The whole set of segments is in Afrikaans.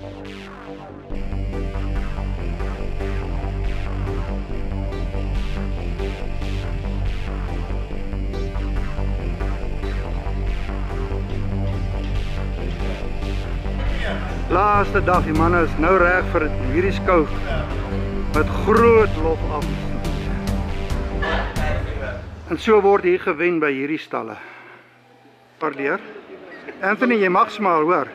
Laaste dag, die manne is nou reg vir hierdie skou met groot lof afgesluit. En so word hier gewen by hierdie stalle. Parleer. Anthony, jy mag smaal, hoor.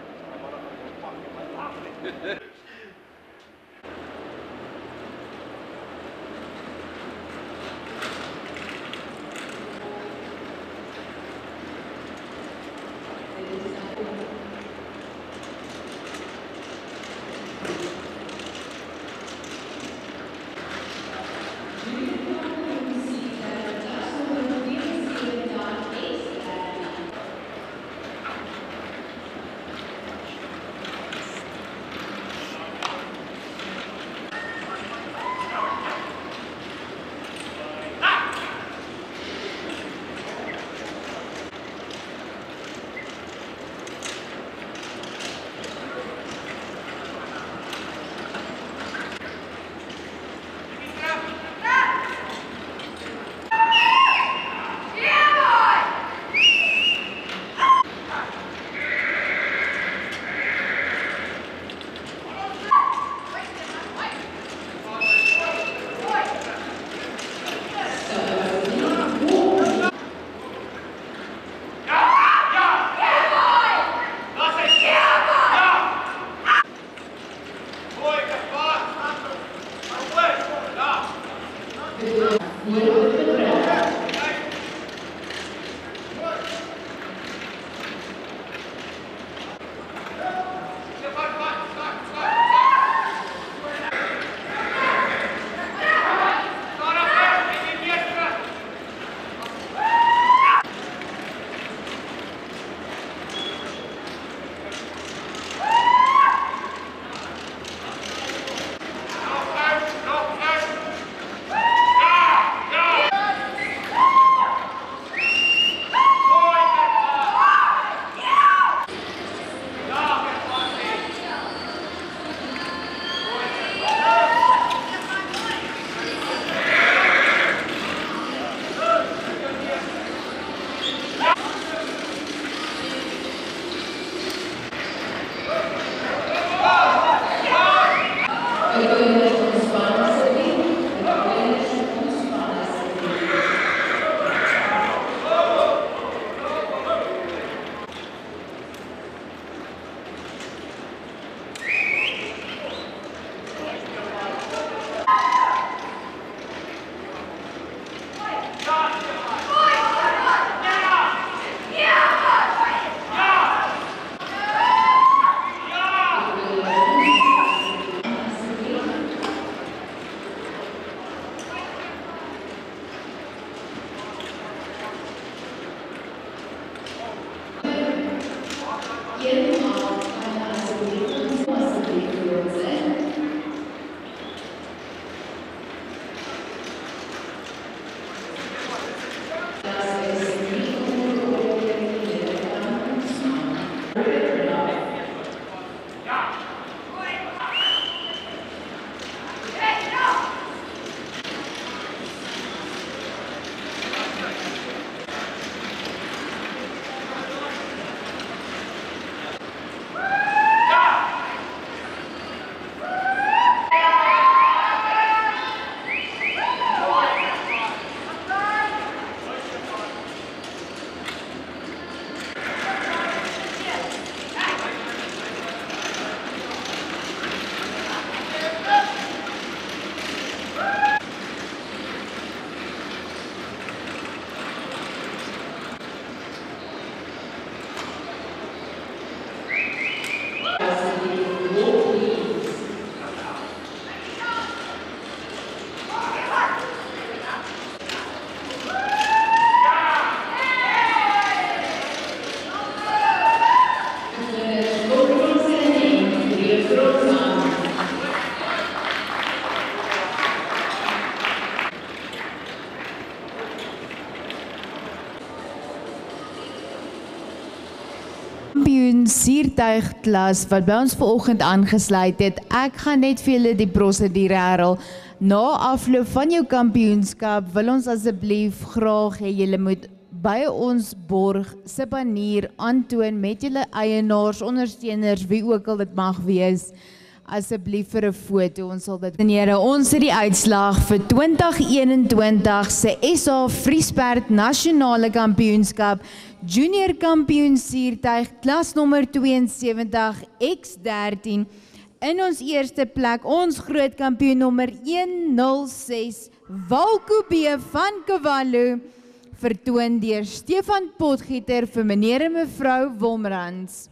Kampioen siertuigklas wat by ons vanoggend aangesluit het. Ek gaan net vir julle die prosedure herhaal. Na afloop van jou kampioenskap wil ons asseblief graag hê julle moet by ons borg se banier aantoon met julle eienaars, ondersteuners, wie ook al dit mag wees. Asseblief vir 'n foto, ons sal dit neer. Ons het die uitslag vir 2021 se SA Vriesperd Nasionale Kampioenskap Junior Kampioen Siertuig klas nommer 72 X13. In ons eerste plek ons groot kampioen nommer 106 Walco B van Cavallo, vertoon deur Stefan Potgieter vir meneer en mevrou Wolmrands.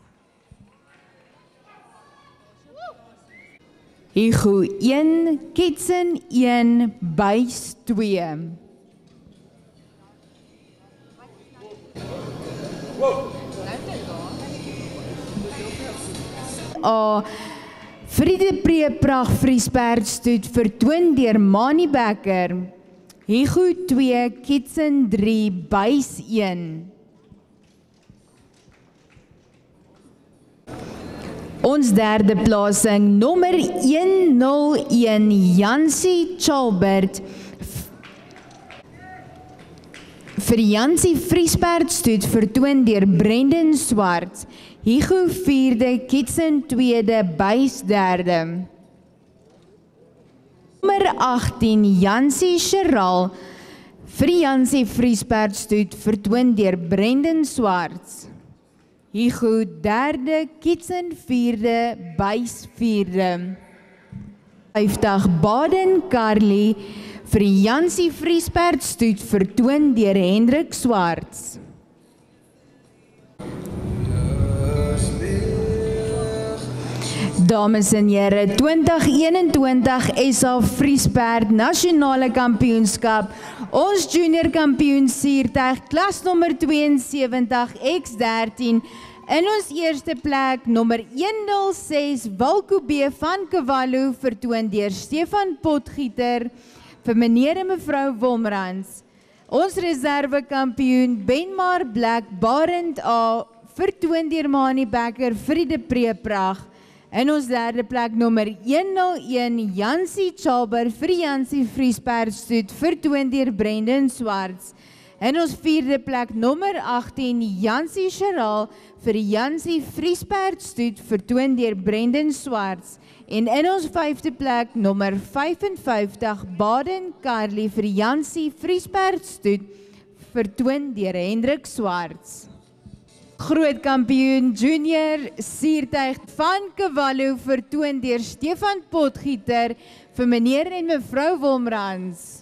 Higu 1, Kitsen 1, Buys 2. Vriende Prag Vriesperd stoet vertoon deur Mani Becker. Higu 2, Kitsen 3, Buys 1. Ons derde plasing, nommer 101, Jansie Chalbert. Vir Jansie Vriesperd stoet vertoon deur Brendan Swart. Higu 4de, Kitsen 2de, Buys 3de. Nommer 18, Jansie Cheral. Vir Jansie Vriesperd stoet vertoon deur Brendan Swart. Higu 3de, Kitsen 4de, Buys 4de. 50 Baden Carly vir Jansie Vriesperd stoet vertoon deur Hendrik Swarts. Dames en here, 2021 SA Vriesperd Nasionale Kampioenskap, ons junior kampioen siertuig klas nommer 72 X13. In ons eerste plek nommer 106 Walco B van Cavallo, vertoon deur Stefan Potgieter vir meneer en mevrou Wolmrands. Ons reserve kampioen Benmar Black Barend A, vertoon deur Mani Becker Vriende Prag. In ons derde plek nommer 101 Jansie Chalbert vir Jansie Vriesperd stoet vertoon deur Brendan Swarts. In ons vierde plek nommer 18 Jansie Cheral vir Jansie Vriesperd stoet vertoon deur Brendan Swarts. En in ons vyfde plek nommer 55 Baden Carly vir Jansie Vriesperd stoet vertoon deur Hendrik Swarts. Groot kampioen junior siertuig van Cavallo vertoon deur Stefan Potgieter vir meneer en mevrou Wolmrands.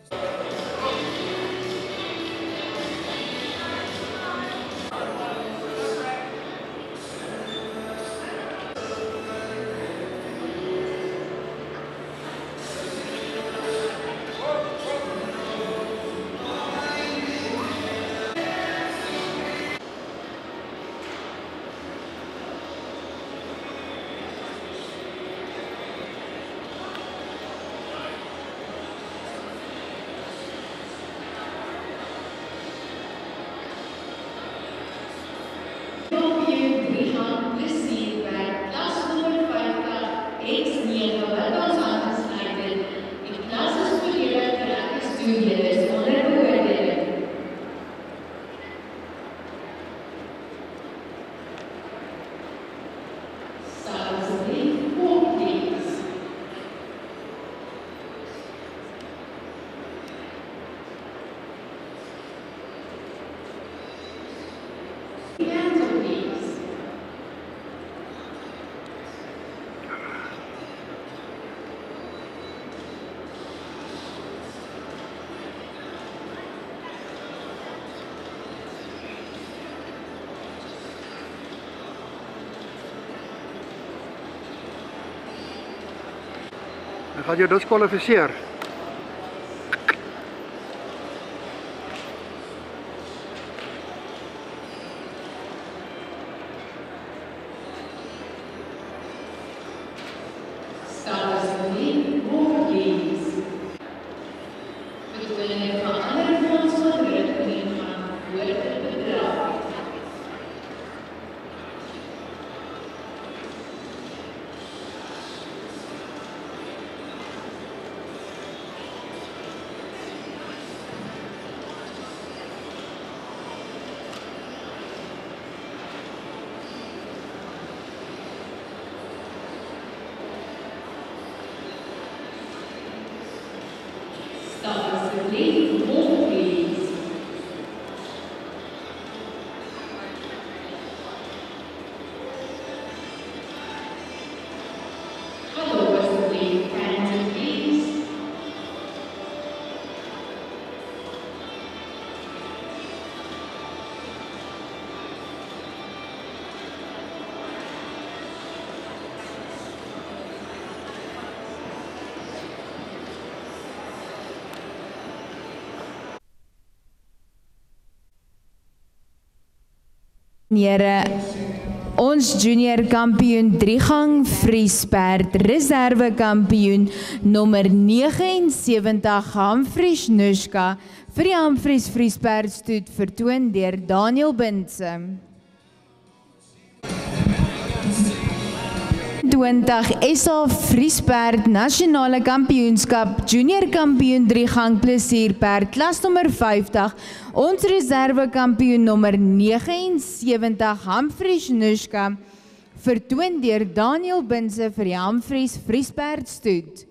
Dan gaat jy diskwalifiseer. Here, ons junior kampioen 3-gang Vriesperd, reserve kampioen nommer 79 Humphries Nushka vir die Humphries Vriesperd stoet vertoon deur Daniel Binse. 20 SA Vriesperd Nasionale Kampioenskap Junior Kampioen 3-gang plesierperd klas nommer 50 ons reserve kampioen nommer 79 Humphries Nushka vertoon deur Daniel Binse vir die Humphries Vriesperd stoet.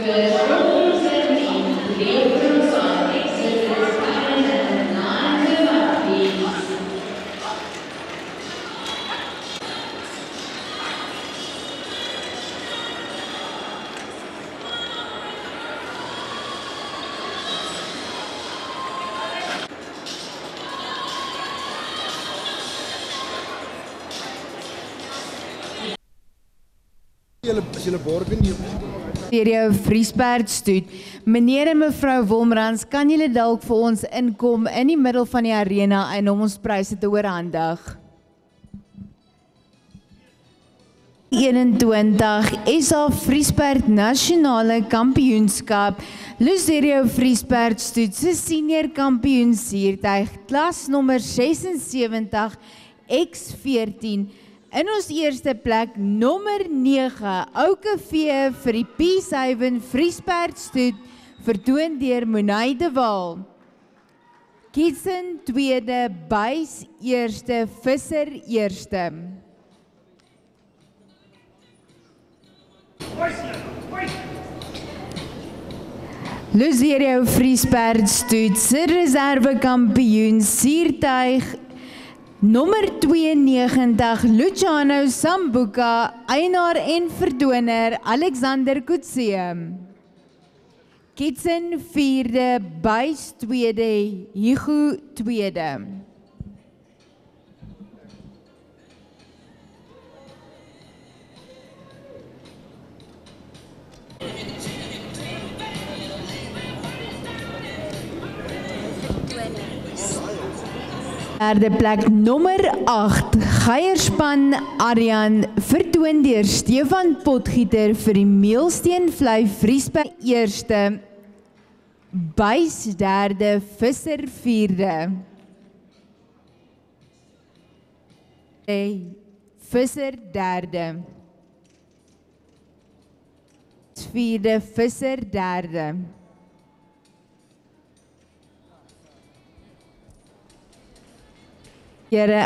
As julle borde nie Deur jou Vriesperdstoet. Meneer en mevrou Wolmrans, kan julle dalk vir ons inkom in die middel van die arena en om ons pryse te oorhandig? 21 SA Vriesperd Nasionale Kampioenskap. Luzerio Vriesperdstoet se senior kampioensiertuig klas nommer 76 X14. In ons eerste plek, nommer 9, Ouke V vir die P7 Vriesperdstoet, vertoon deur Monay de Waal. Kietsen tweede, Buys eerste, Visser eerste. Luzerio Vriesperdstoet se reserve kampioen siertuig nommer 92, Luciano Sambuca, eienaar en verdoner, Alexander Kutse. Kietsen vierde, Buys tweede, Hugo tweede. Derde plek nommer 8, Geierspan Arjan, vertoon deur Stefan Potgieter vir die Meelsteenvlei Vriesperd eerste, Buys derde, Visser vierde. Visser derde. Vierde, Visser derde. Here,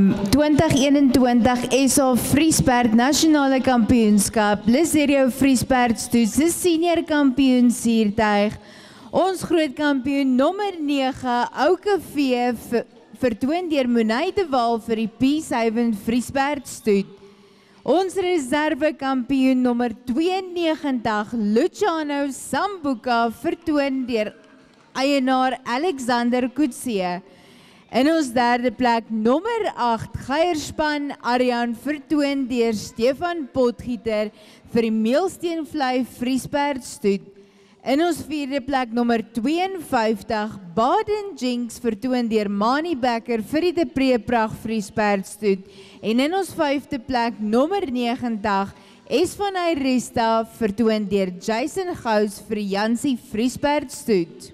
2021 SA Vriesperd Nasionale Kampioenskap, Luzerio Vriesperdstoet se senior kampioensiertuig. Ons groot kampioen nommer 9, Ouke V, vertoon deur Monay de Waal vir die P7 Vriesperdstoet. Ons reserve kampioen nommer 92, Luciano Sambuca, vertoon deur eienaar Alexander Kutse. In ons derde plek, nommer 8, Geierspan Arjan, vertoon deur Stefan Potgieter vir die Meelsteenvlei Vriesperdstoet. In ons vierde plek, nommer 52, Baden Jinks, vertoon deur Mani Becker vir die De Preeprag Vriesperdstoet. En in ons vyfde plek, nommer 90, S van Eyresta, vertoon deur Jason Gous vir die Jansie Vriesperdstoet.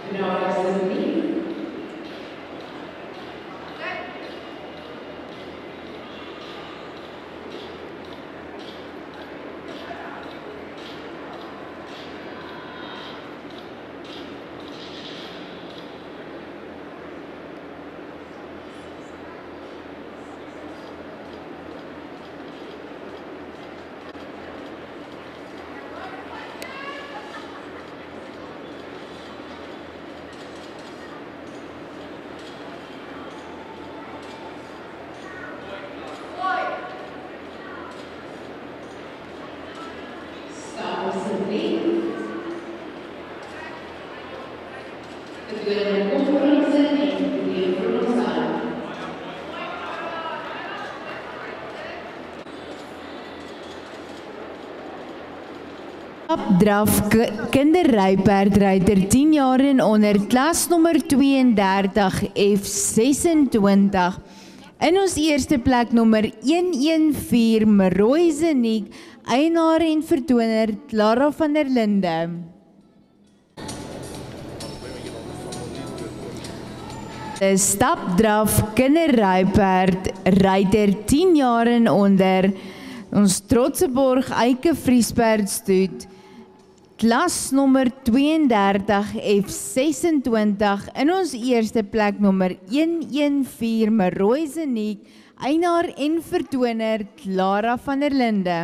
Draf kinderryperdryter 10 jaar en onder klas nommer 32 F26. In ons eerste plek nommer 114 Maroy Zeniek, eienaar en vertoner Clara van der Linde. De stapdraf kinderryperd ryter 10 jaar en onder ons trotse borg Eike Vriesperd stoet, klas nommer 32 F26 in ons eerste plek nommer 114 Maroy Zeniek, eienaar en vertoner Clara van der Linde.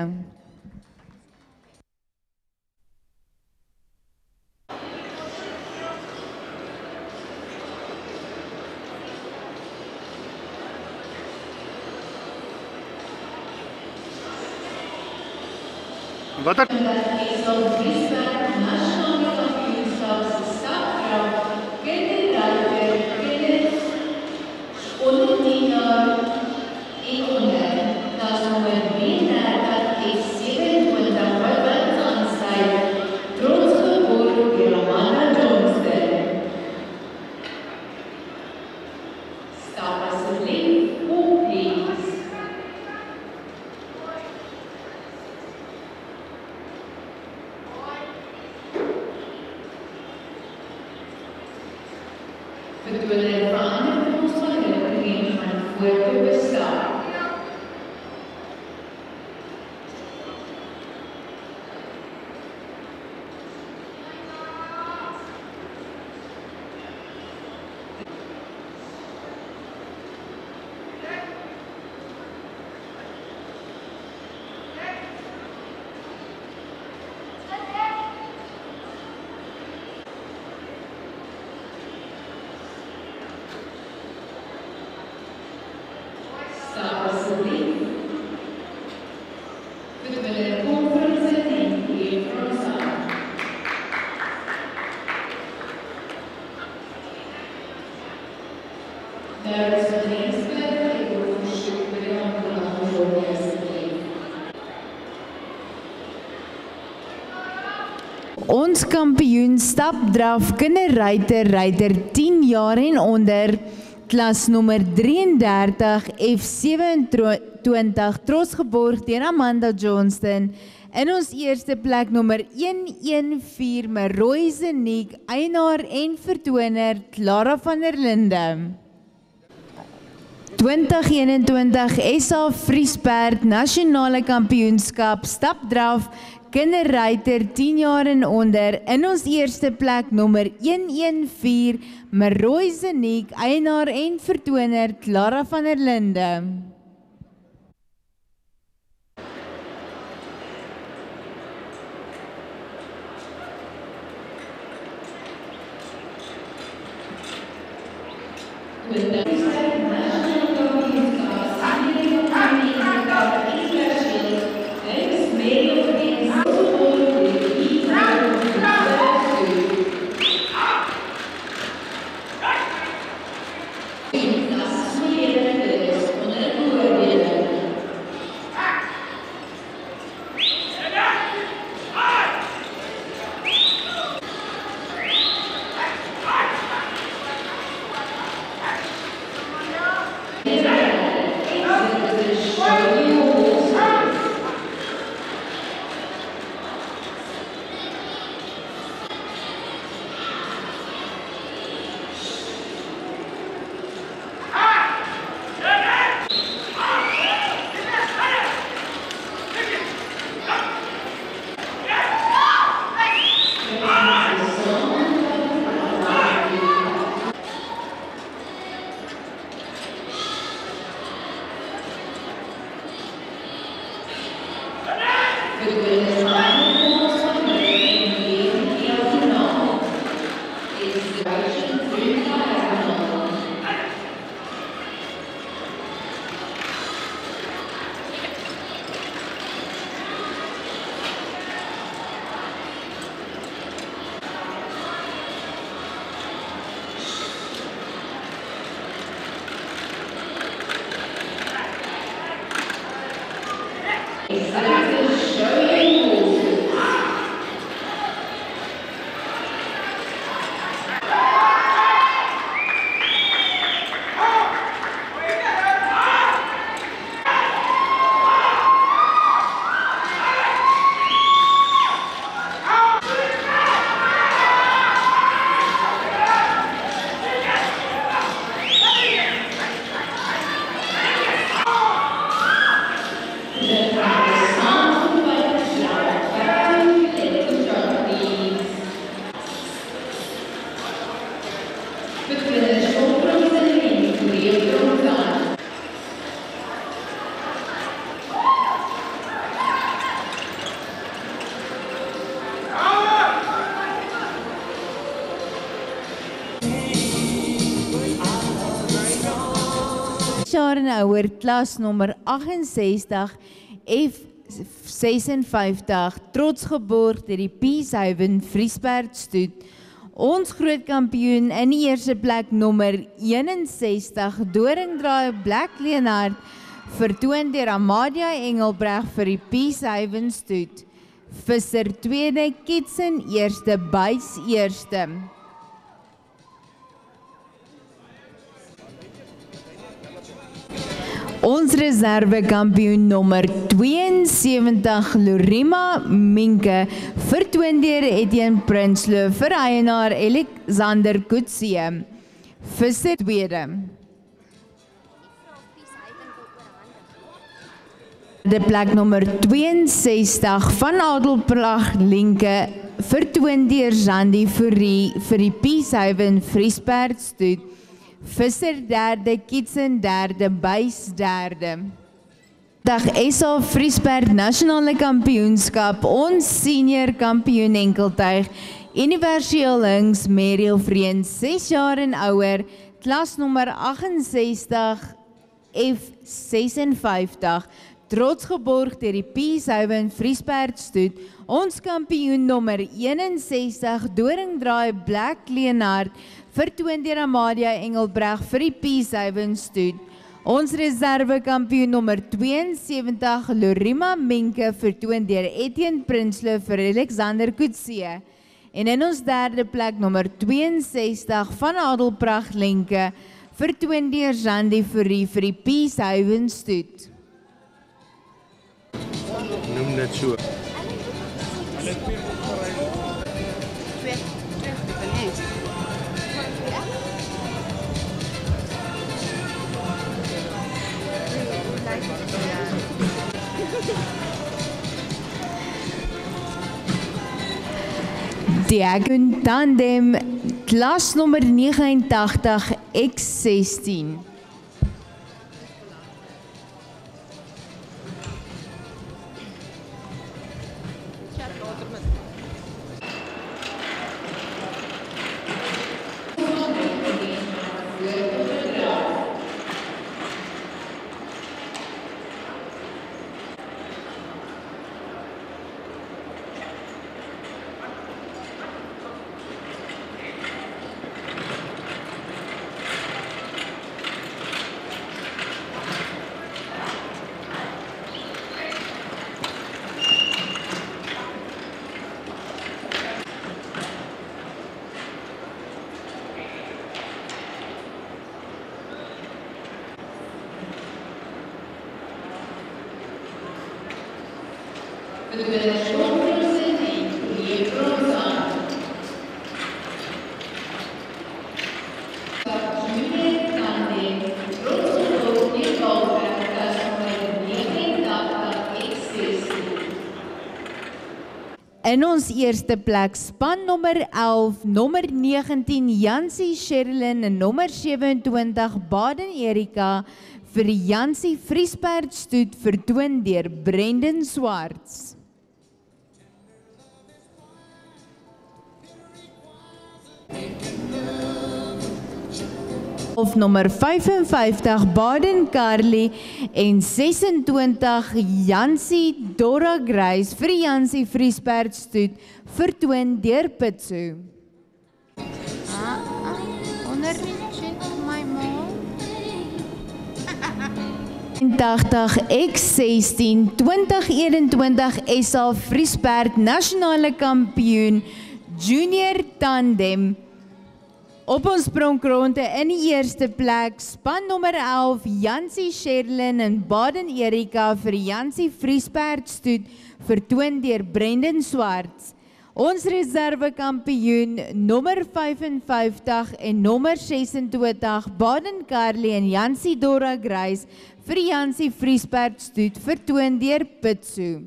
Wat het? Ons kampioen stapdraf kinderryter ryter 10 jaar en onder, klas nommer 33 F27 trots geborg deur Amanda Johnston. In ons eerste plek nommer 114 Maroy Zeniek, eienaar en vertoner Clara van der Linde. 2021 SA Vriesperd Nasionale Kampioenskap stapdraf kinderryter 10 jaar en onder. In ons eerste plek nommer 114 Maroy Zeniek, eienaar en vertoner Clara van der Linde. jaar en ouer, klas nommer 68, F56, trots geborg deur die P7 Vriesberg Stoet. Ons groot kampioen in die eerste plek nommer 61, Doringdraai Black Leonard, vertoon deur Amadia Engelbreg vir die P7 Stoet. Visser tweede, Kitsen eerste, Buys eerste. Ons reserve kampioen nommer 72, Lorima Minke, vertoon deur Etienne Prinsloo vir eienaar Alexander Kutsie. Visser tweede. De plek nommer 62 van Adelplag Linke, vertoon deur Zandi Fourie vir die P7 Vriesberg Stoet. Visser derde, Kitsen derde, Buys derde. Dag SA Vriesberg Nasionale Kampioenskap, ons senior kampioen enkeltuig, universeel links, Mariel Vreens, 6 jaar en ouer, klas nommer 68, F56, trots geborg deur die P7 Vriesberg Stoet, ons kampioen nommer 61, Doringdraai Black Leonard, vertoon deur Amadia Engelbreg vir die P7 Stoet. Ons reserve kampioen nommer 72, Lorima Minke, vertoon deur Etienne Prinsloo vir Alexander Kutsie. En in ons derde plek nommer 62 van Adelplag Linke, vertoon deur Zandi Fourie vir die P7 Stoet. Noem net so. Diagon Tandem, klas nommer 89, X16. In ons eerste plek, span nommer 11, nommer 19, Jansie Sherilyn en nommer 27, Baden Erika, vir die Jansie Vriesberg Stoet, vertoon deur Brendan Swarts. Of nommer 55 Baden Carly en 26 Jansie Dora Grace vir die Jansie Vriesperd stoet vertoon deur Pitso. Onder check my mom. 80 X16 2021 SA Vriesperd nasionale kampioen junior tandem. Op ons sprongronde in die eerste plek, span nommer 11, Jansie Sherlyn en Baden Erika vir die Jansie Vriesperd stoet, vertoon deur Brendan Swarts. Ons reserve kampioen, nommer 55 en nommer 26, Baden Carly en Jansie Dora Grace vir die Jansie Vriesperd stoet, vertoon deur Pitso.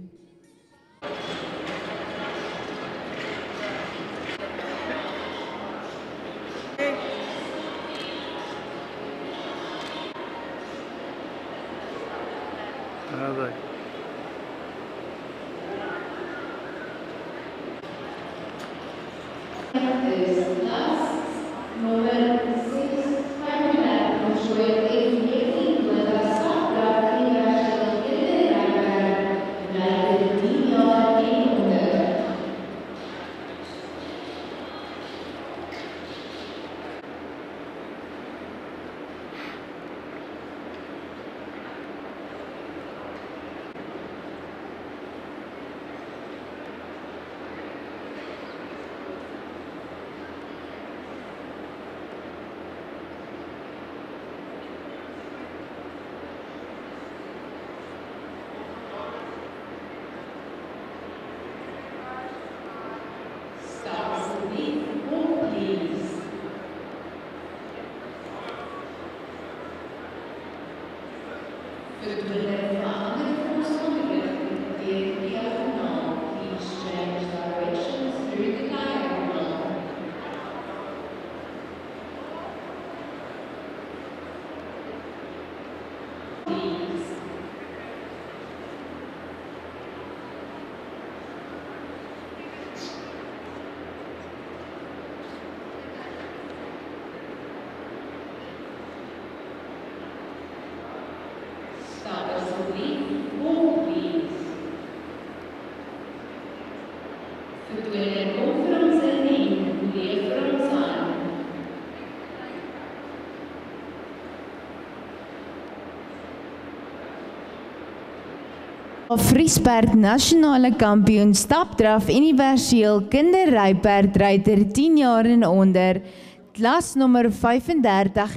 Vriesperd nasionale kampioen stapdraf universeel kinderryperdryter 10 jaar en onder, klas nommer 35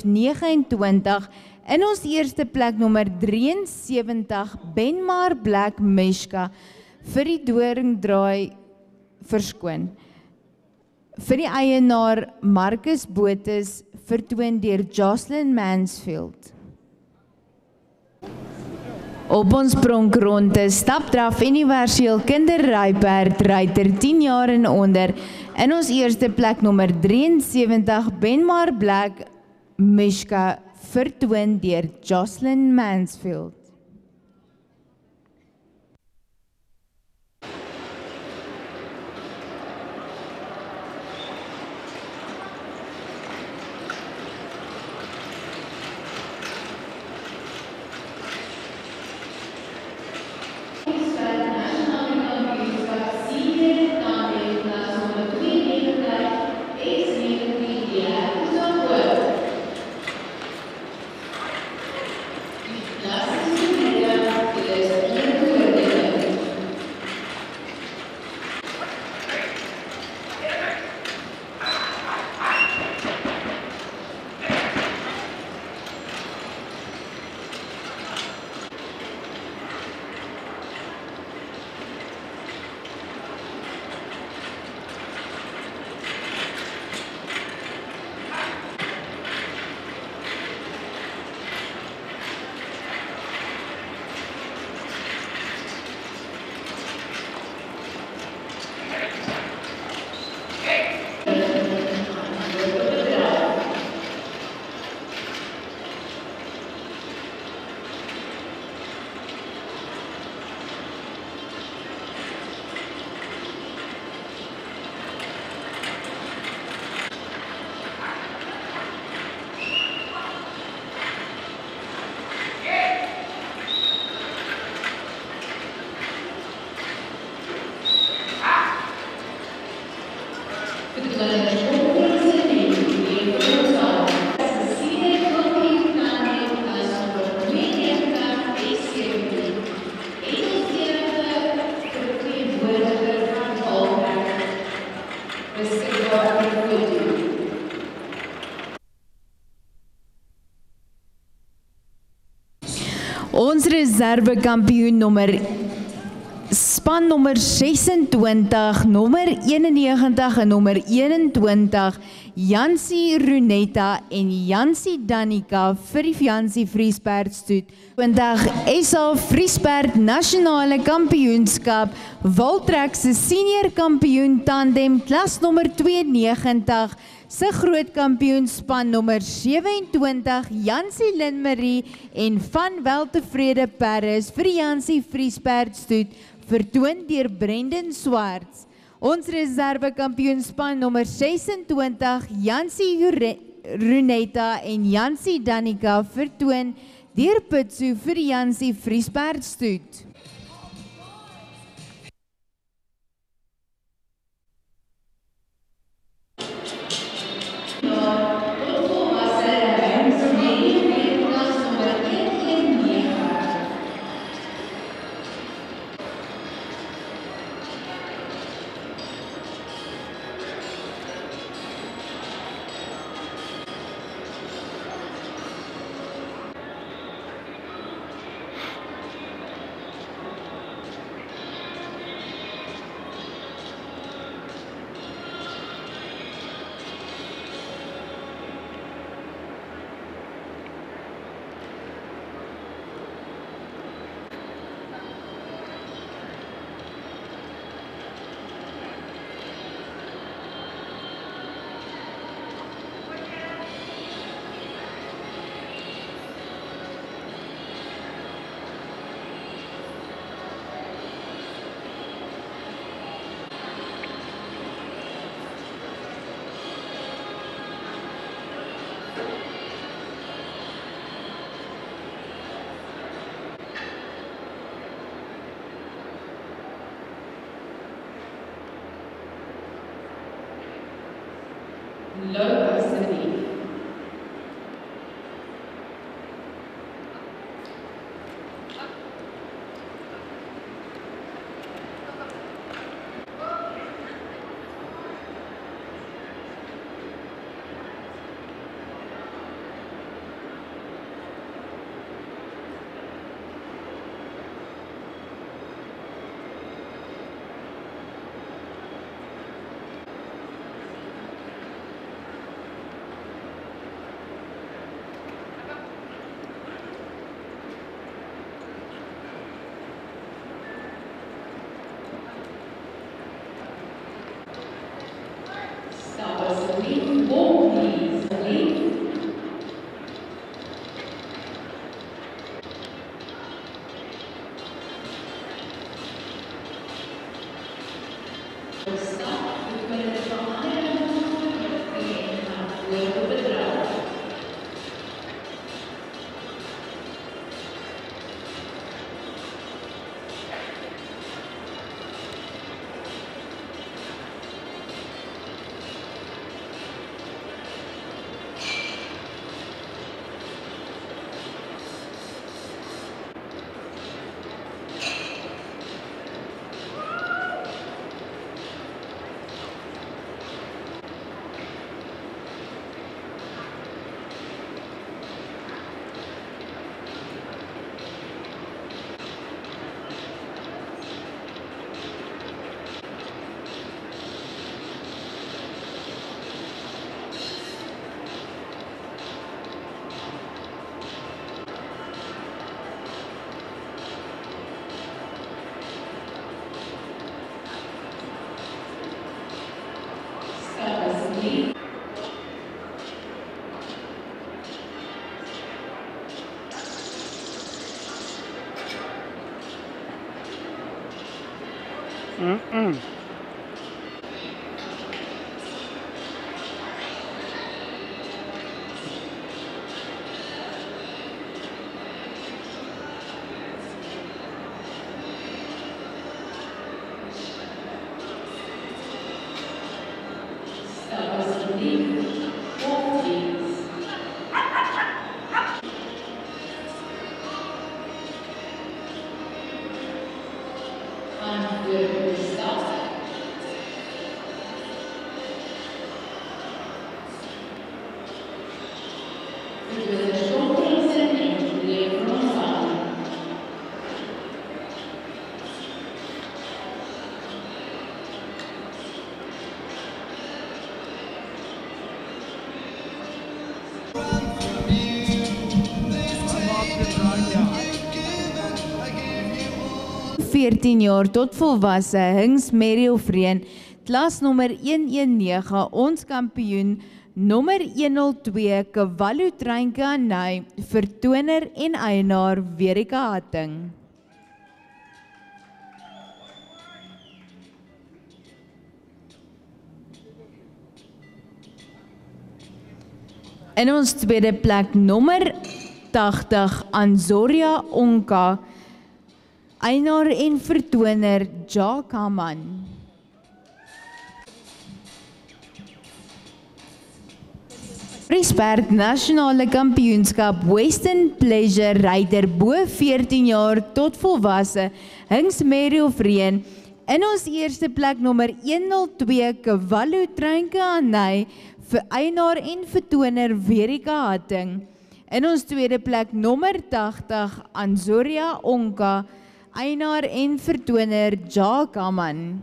F29 in ons eerste plek nommer 73 Benmar Black Meshka vir die doringdraai verskoon. Vir die eienaar Marcus Botes vertoon deur Jocelyn Mansfield. Op ons pronkronde stapdraf universeel kinderryperdryter 10 jaar en onder in ons eerste plek nommer 73 Benmar Black Meshka vertoon deur Jocelyn Mansfield. Gracias. reservekampioen span nommer 26, nommer 91 en nommer 21, Jansie Runetta en Jansie Danica vir die Jansie Vriesperd stoet. 20 SA Vriesperd Nasionale Kampioenskap, Waltrek se senior kampioen tandem klas nommer 92, se groot kampioenspan nommer 27, Jansie Lynmarie en Van Weltevrede Paris vir die Jansie Vriesperd stoet, vertoon deur Brendan Swarts. Ons reservekampioenspan nommer 26, Jansie Runetta en Jansie Danica vertoon deur Pitso vir die Jansie Vriesperd stoet. Loop asseblief. Good stop. 14 jaar tot volwasse, Hings Mary of Reen, klas nommer 119, ons kampioen, nommer 102, Kawalu Treinke Anay, vertoner en eienaar Verika Hatting. In ons tweede plek nommer 80, Anzoria Onka, eienaar en vertoner Jacques Haman. Friesberg Nasionale Kampioenskap Western Pleasure Ryder bo 14 jaar tot volwasse, Hings Mary of Reen, in ons eerste plek nommer 102, Kawalu Treinke Anay, vir eienaar en vertoner Verika Hatting. In ons tweede plek nommer 80, Anzoria Onka, eienaar en vertoner Jacques Haman.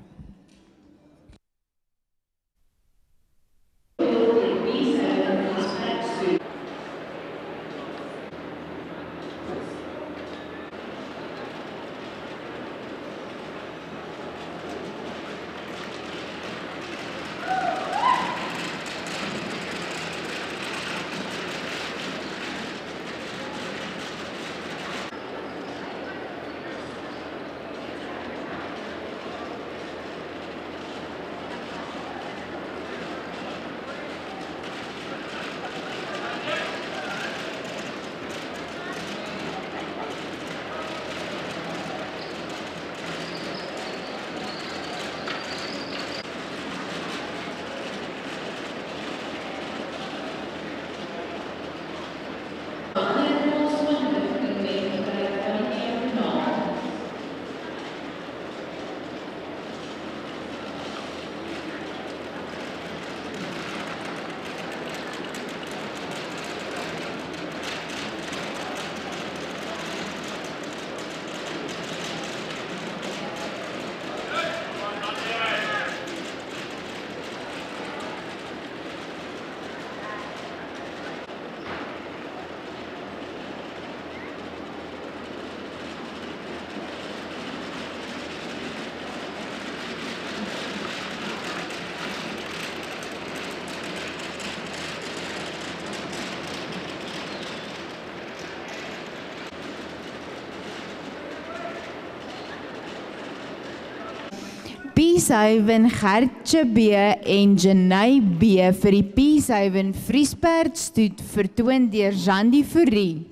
P7 Gertje B en Janay B vir die P7 Friesberg stoet vertoon deur Jandi Fourie.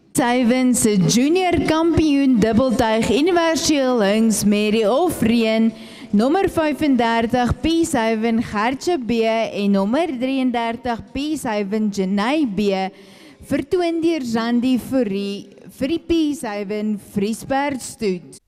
P7 se junior kampioen dubbeltuig universeel Hings Mary of Reen, nommer 35 P7 Gertje B en nommer 33 P7 Janay B vertoon deur Jandi Fourie vir die P7 Friesberg stoet.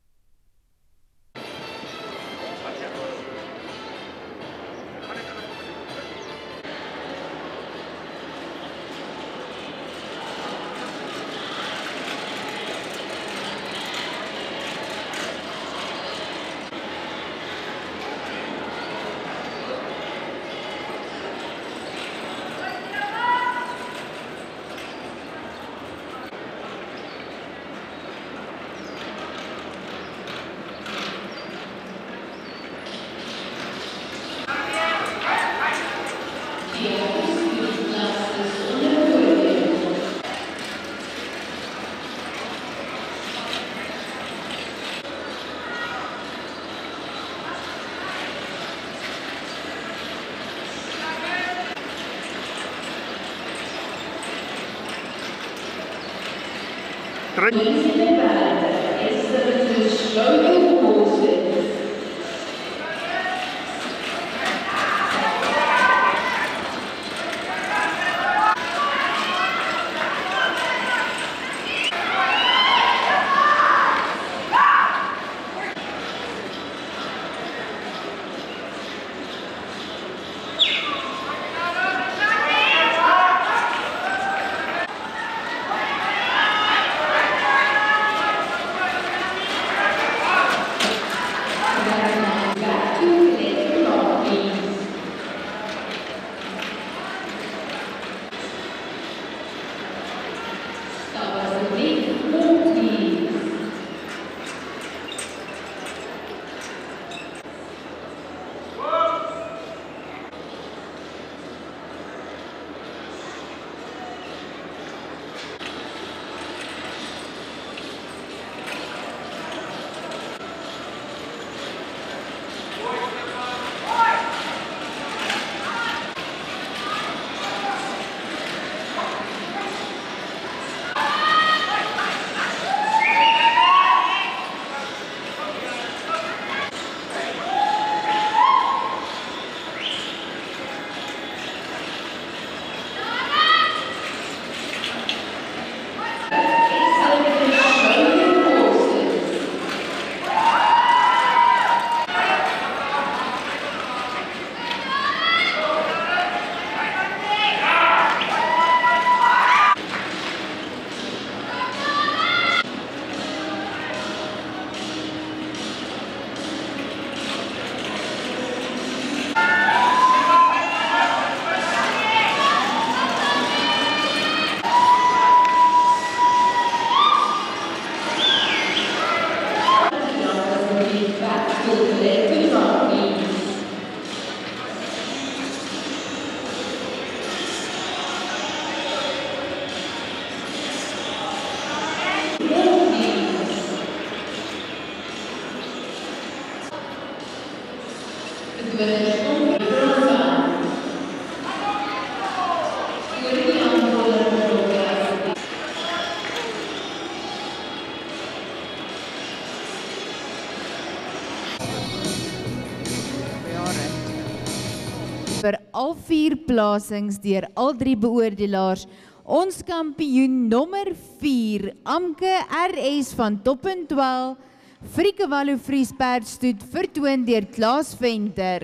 Vir al 4 plasings deur al 3 beoordelaars. Ons kampioen nommer 4, Amke RS van Toppen 12, Frikewallo Vriesperdstoet vertoon deur Klaas Venter.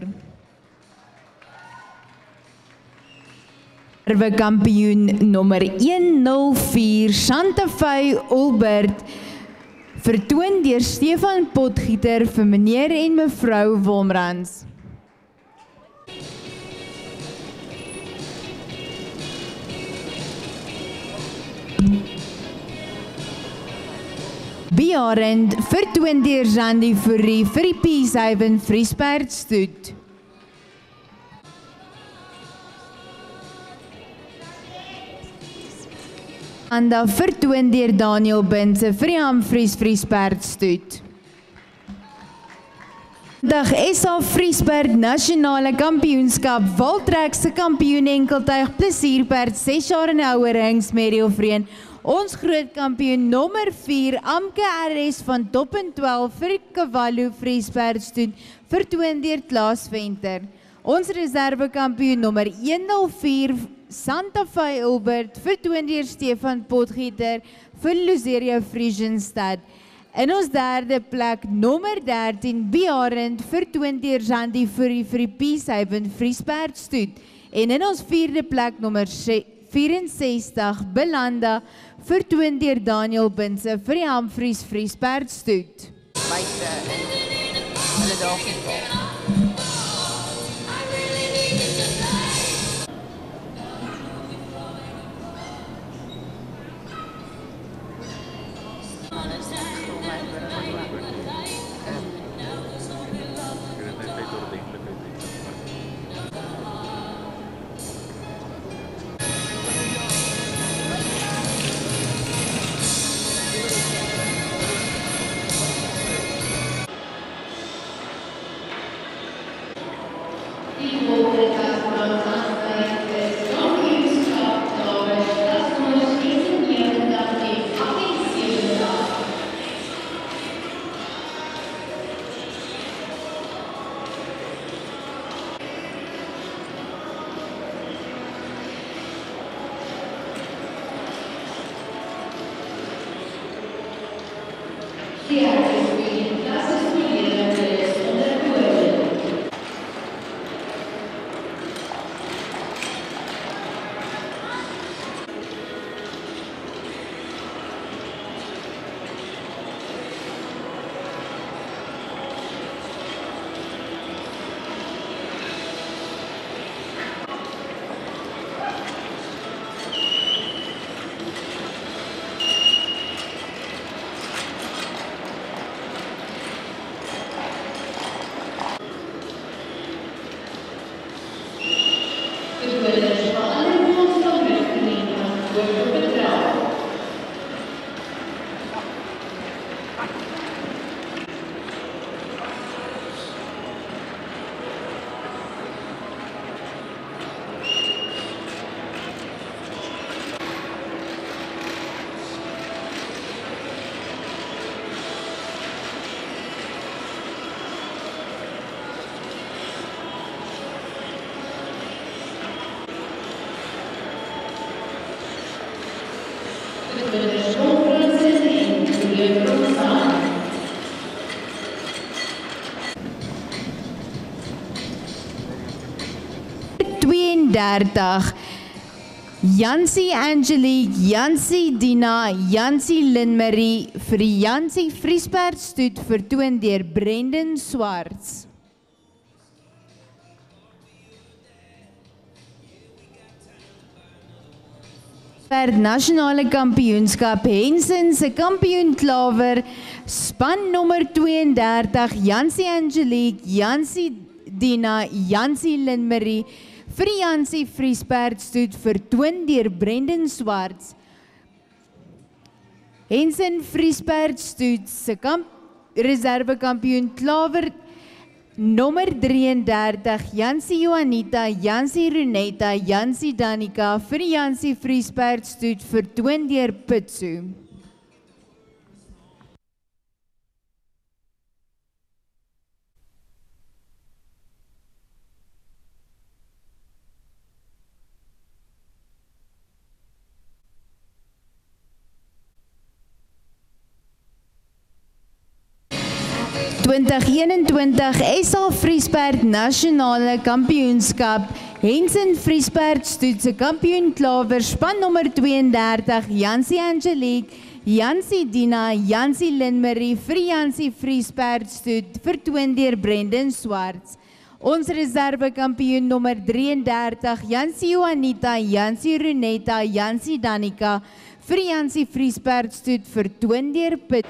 Kampioen nommer 104, Chantefy Olbert, vertoon deur Stefan Potgieter vir meneer en mevrou Wolmrans. Bejarend vertoon deur Zandi Fourie vir die Peacehaven Vriesperdstoet. Anda vertoon deur Daniel Binse vir die Humphries Vriesperdstoet. Dag SA Vriesperd Nasionale Kampioenskap Waltrek se kampioen enkeltuig plesierperd 6 jaar en ouer Hings Merrielvrein. Ons groot kampioen nommer 4, Amke RS van Toppen 12 vir Frikewallo Vriesperdstoet vertoon deur Klaas Venter. Ons reserve kampioen nommer 104, Chantefy Olbert vertoon deur Stefan Potgieter vir Luzeria Friesenstad. In ons derde plek nommer 13, Bejarend vertoon deur Zandi Fourie vir die Peacehaven Vriesperdstoet. En in ons vierde plek nommer 64, Belanda vertoon deur Daniel Binse vir die Humphries Vriesperdstoet. Buite en hulle daar geval. Jansie Angelique, Jansie Dina, Jansie Linmarie vir die Jansie Vriesperdstoet vertoon deur Brendan Swarts. Per nasionale kampioenskap Hensen se kampioen klawer span nommer 32 Jansie Angelique, Jansie Dina, Jansie Linmarie vir die Jansie Vriesperdstoet vertoon deur Brendan Swarts. Hensen Vriesperdstoet se reserve kampioen klawer Nommer 33, Jansie Juanita, Jansie Runeta, Jansie Danica vir die Jansie Vriesperd stoet vertoon deur Pitso. SA Vriesperd Nasionale Kampioenskap, Hensen Vriesperd stoet se kampioen klawer span nommer 32, Jansie Angelique, Jansie Dina, Jansie Linmarie vir Jansie Vriesperd stoet vertoon deur Brendan Swarts. Ons reserve kampioen nommer 33, Jansie Juanita, Jansie Runeta, Jansie Danica vir Jansie Vriesperd stoet vertoon deur Pit.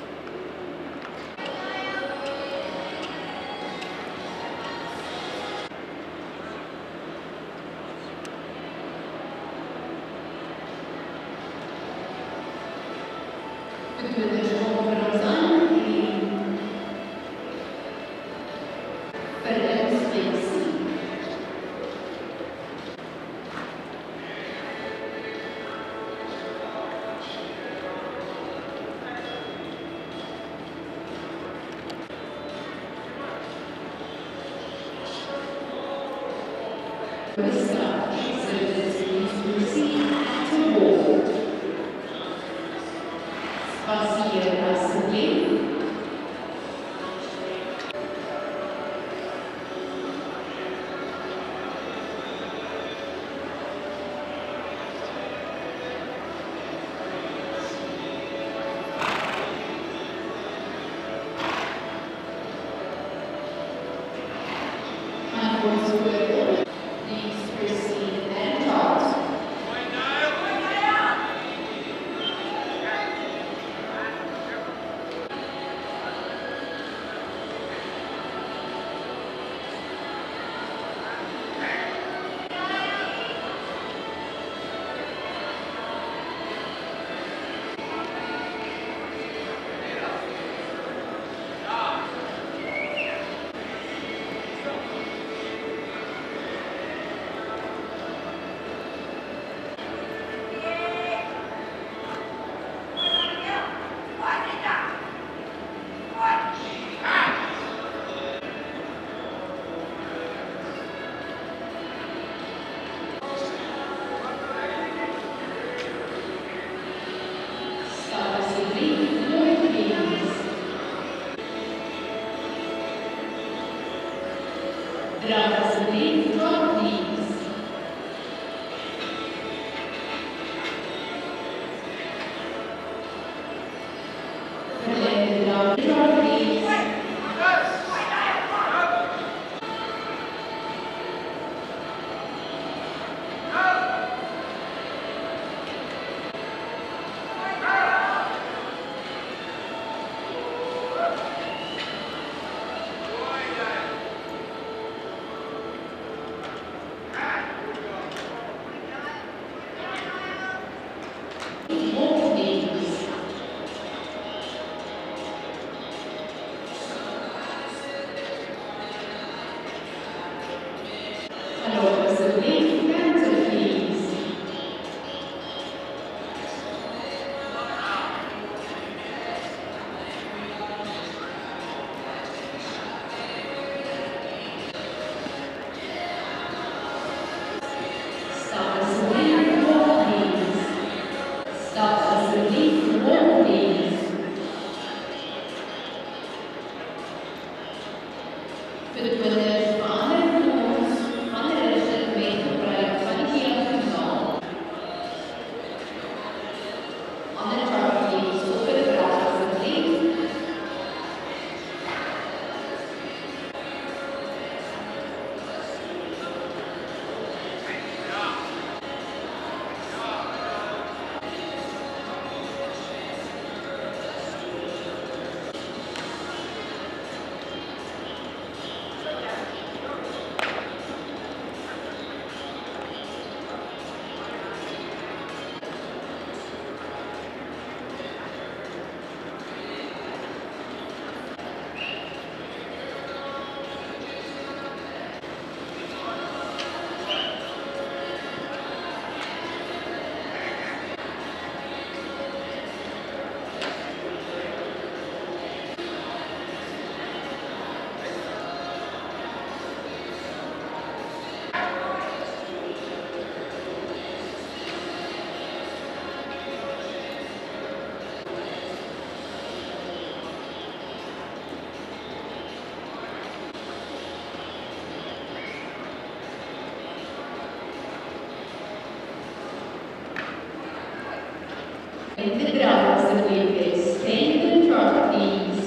En de draf asseblief is 10 the trot please.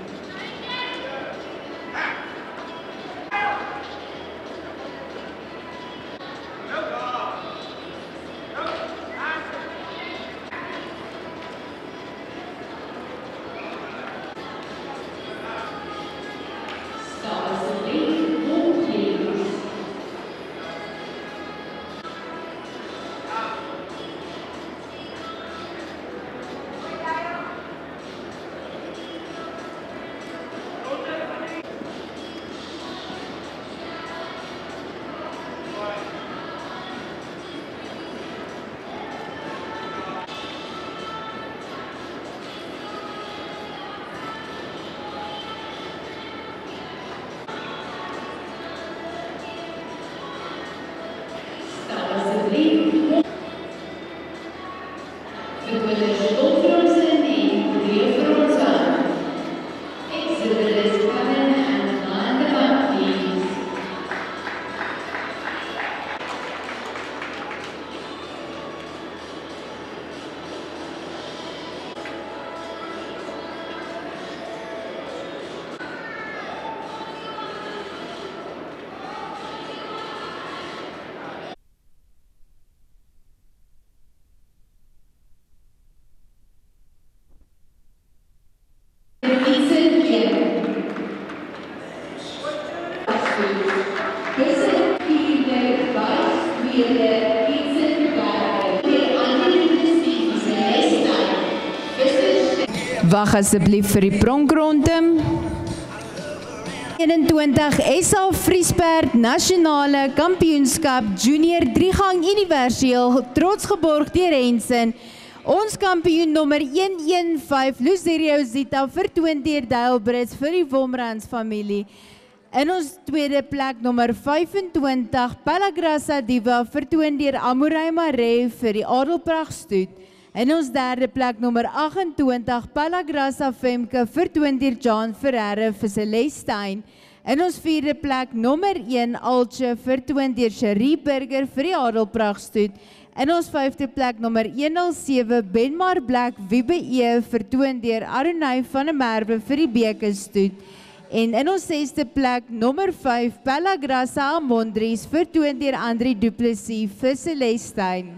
Wag asseblief vir die pronkronde. 21 SA Vriesperd Nasionale Kampioenskap Junior 3-gang universeel trots geborg deur Henson. Ons kampioen nommer 115 Lucerio Zita vertoon deur Duilbrits vir die Womrans familie. In ons tweede plek nommer 25 Palagrasa Diva vertoon deur Amorai Mare vir die Adelpragtstoet. In ons derde plek nommer 28 Palagrasa Femke vertoon deur John Ferreira vir Celestine. In ons vierde plek nommer 1 Alche vertoon deur Cherie Burger vir die Adelpragtstoet. In ons vijfde plek nommer 107 Benmar Black Wiebe E vertoon deur Arunay van der Merwe vir die Bekerstoet. En in ons sesde plek nommer 5 Palagrasa Amondries vertoon deur Andri Du Plessis vir Celestine.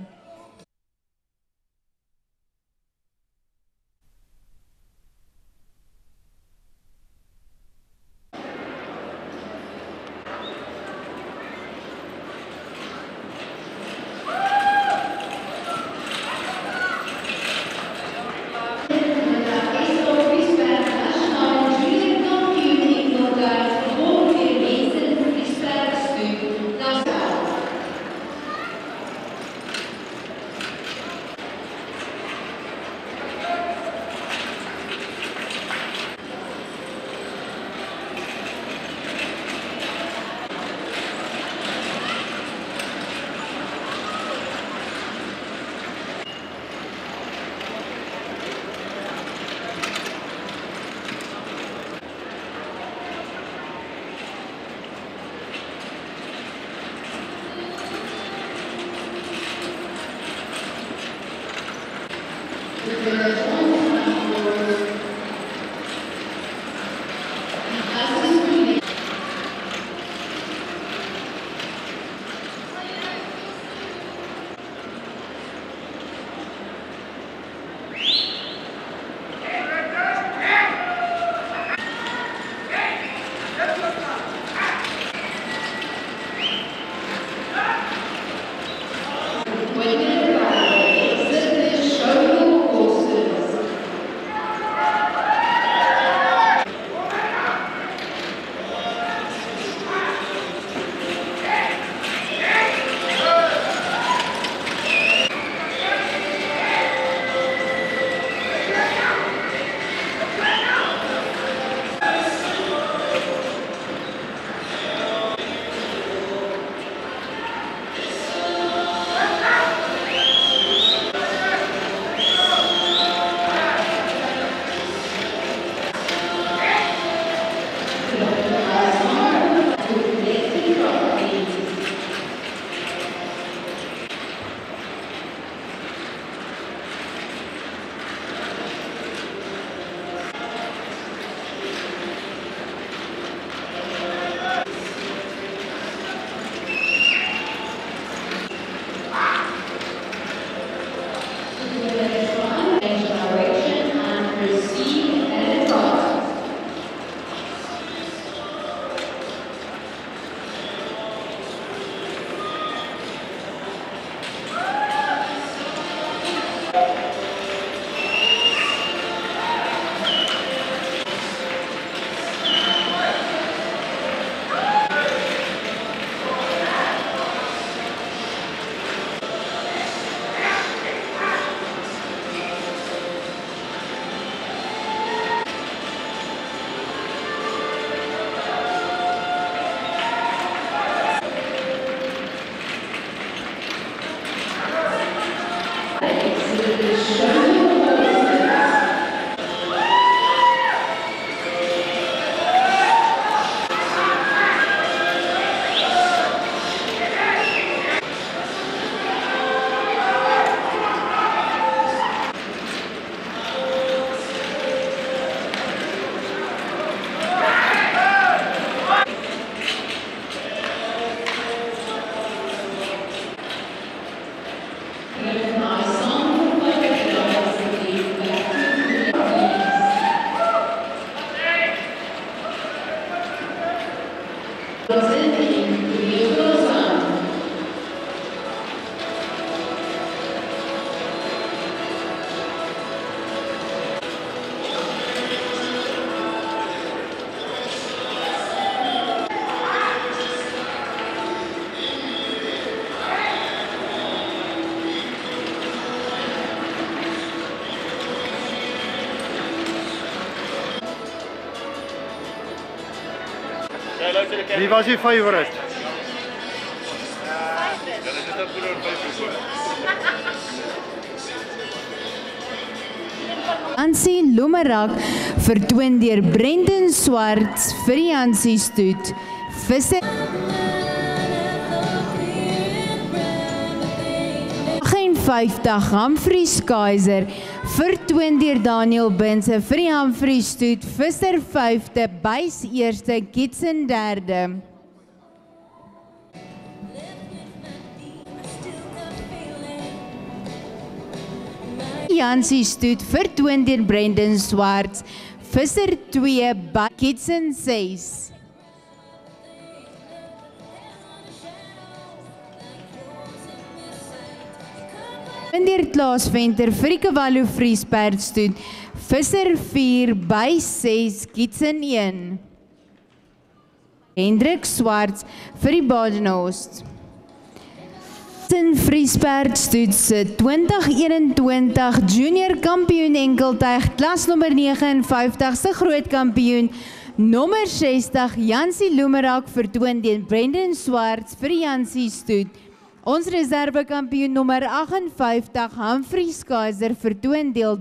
Wie was je favorite? Jansie Lomerak vertoon deur Brendan Swarts vir die Jansie stoet. Visser 58 Humphrey Kaiser vertoon deur Daniel Binse vir die Humphrey stoet. Visser 5de, Buys 1ste, Kitsen 3de. Jansie stoet vertoon deur Brendan Swarts. Visser 2, Kitsen 6. Meneer Klaas Venter vir die Cavallo Vriesperd stoet. Visser 4, Buys 6, Kitsen 1. Hendrik Swarts vir die Badenhorst. Kitsen Vriesperd stoet se 2021 Junior Kampioen enkeltuig klas nommer 59 se groot kampioen nommer 60 Jansie Lomerak vertoon deur Brendan Swarts vir die Jansie stoet. Ons reserve kampioen nommer 58 Humphrey Kaiser vertoon deur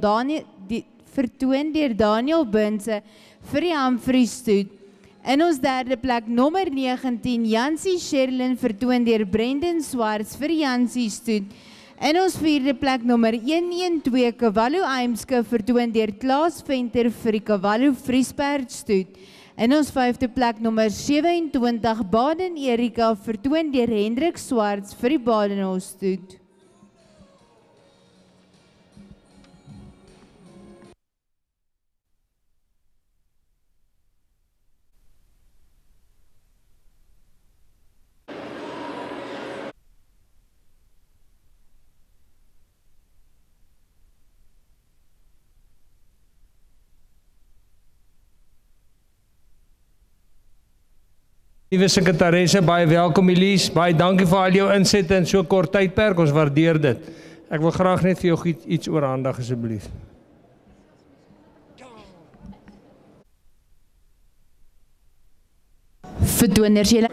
Daniel Binse vir die Humphrey stoet. In ons derde plek nommer 19 Jansie Sherlyn vertoon deur Brendan Swarts vir die Jansie stoet. In ons vierde plek nommer 112 Cavallo Eimske vertoon deur Klaas Venter vir die Cavallo Vriesperd stoet. In ons vijfde plek nommer 27 Baden Erika vertoon deur Hendrik Swarts vir die Badenhorst stoet. Liewe sekretaresse, baie welkom Elise, baie dankie vir al jou insette in so kort tydperk, ons waardeer dit. Ek wil graag net vir jou iets oorhandig asseblief. Vertoners julle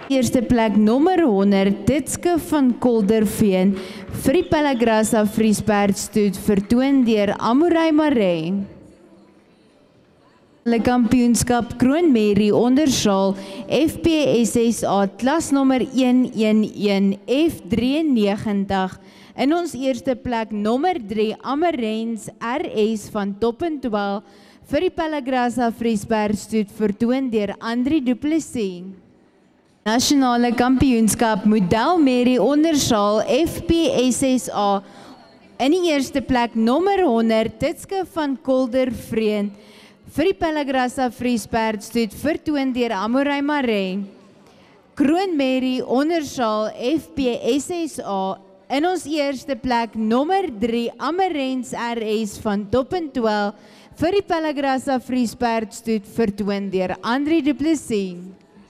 Eerste plek nommer 100, Titske van Kolderveen vir die Pelagrasa Vriesperdstoet vertoon deur Amorai Maree. Hulle kampioenskap Kroonmerrie onderschaal FPSSA klas nommer 111 F93. In ons eerste plek nommer 3 Amarens RS van Toppentwil vir die Pelagrasa Vriesperdstoet vertoon deur Andri Du Plessis. Nasionale kampioenskap Model Merrie onderschaal FPSSA in die eerste plek nommer 100 Titske van Kolderveen vir die Pelagrasa Vriesperdstoet vertoon deur Amorai Maree. Kroonmerrie onderschaal FPSSA in ons eerste plek nommer 3 Amarens RS van Toppentwil vir die Pelagrasa Vriesperdstoet vertoon deur Andri Du Plessis.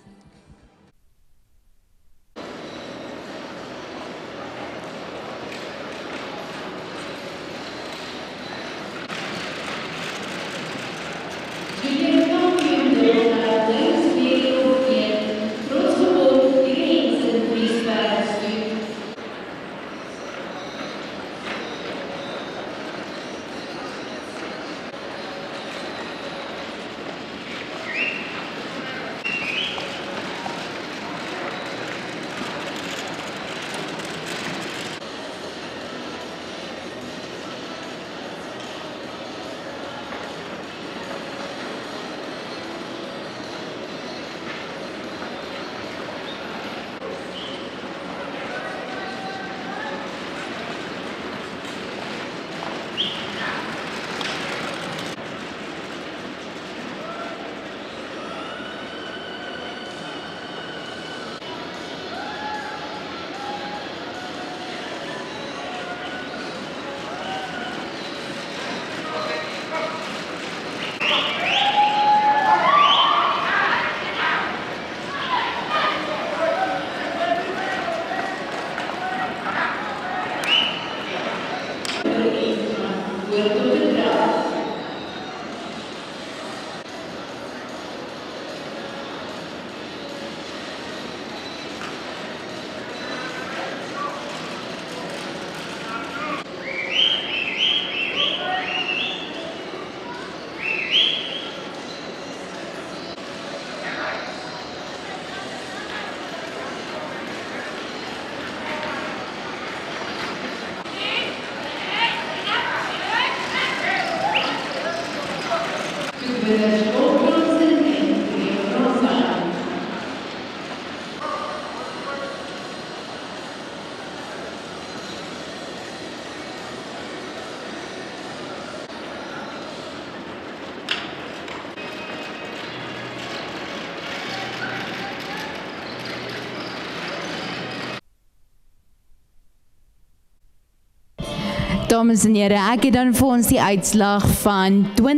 Dames en here, ek het dan vir ons die uitslag van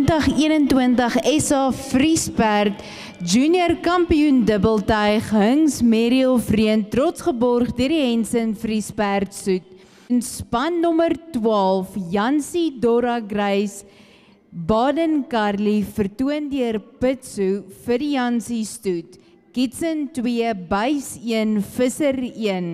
2021 SA Vriesperd Junior Kampioen Dubbeltuig Hings Merrie Vreen trots geborg deur die Hensen Vriesperdstoet. In span nommer 12 Jansie Dora Grace Baden Carly vertoon deur Pitso vir die Jansie stoet. Kitsen 2 Buys 1 Visser 1.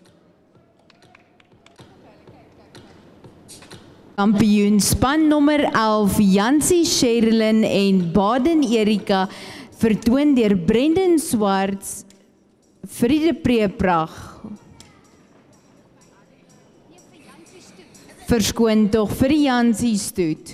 Kampioen span nommer 11 Jansie Sherilyn en Baden Erika vertoon deur Brendan Swarts Friede Preeprag. Verskoon tog vir die Jansie stoet.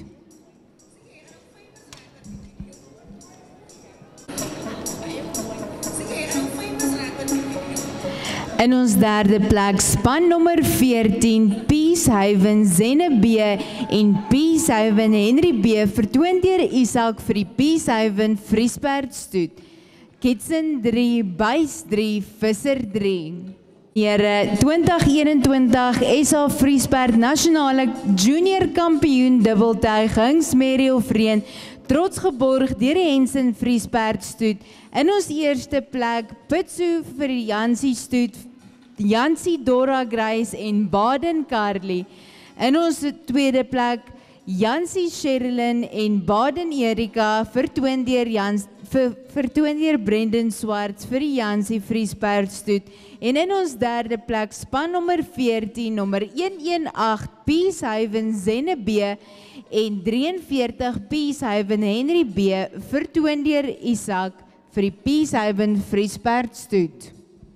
In ons derde plek span nommer 14 Peacehaven Zenne B en Peacehaven Henry B vertoon deur Isak vir die Peacehaven Vriesperdstoet. Kitsen 3 Buys 3 Visser 3. Here 2021 SA Vriesperd Nasionale Junior Kampioen Dubbeltuig Hings Merrie Vreen trots geborg deur die Hensen Vriesperdstoet. In ons eerste plek Pitso vir die Jansie stoet, Jansie Dora Grace en Baden Carly. In ons tweede plek Jansie Sherilyn en Baden Erika vertoon deur vertoon deur Brendan Swarts vir die Jansie Vriespertstoet. En in ons derde plek span nommer 14, nommer 118 Peacehaven Zenne B en 43 Peacehaven Henry B vertoon deur Isak vir die Peacehaven Vriespertstoet.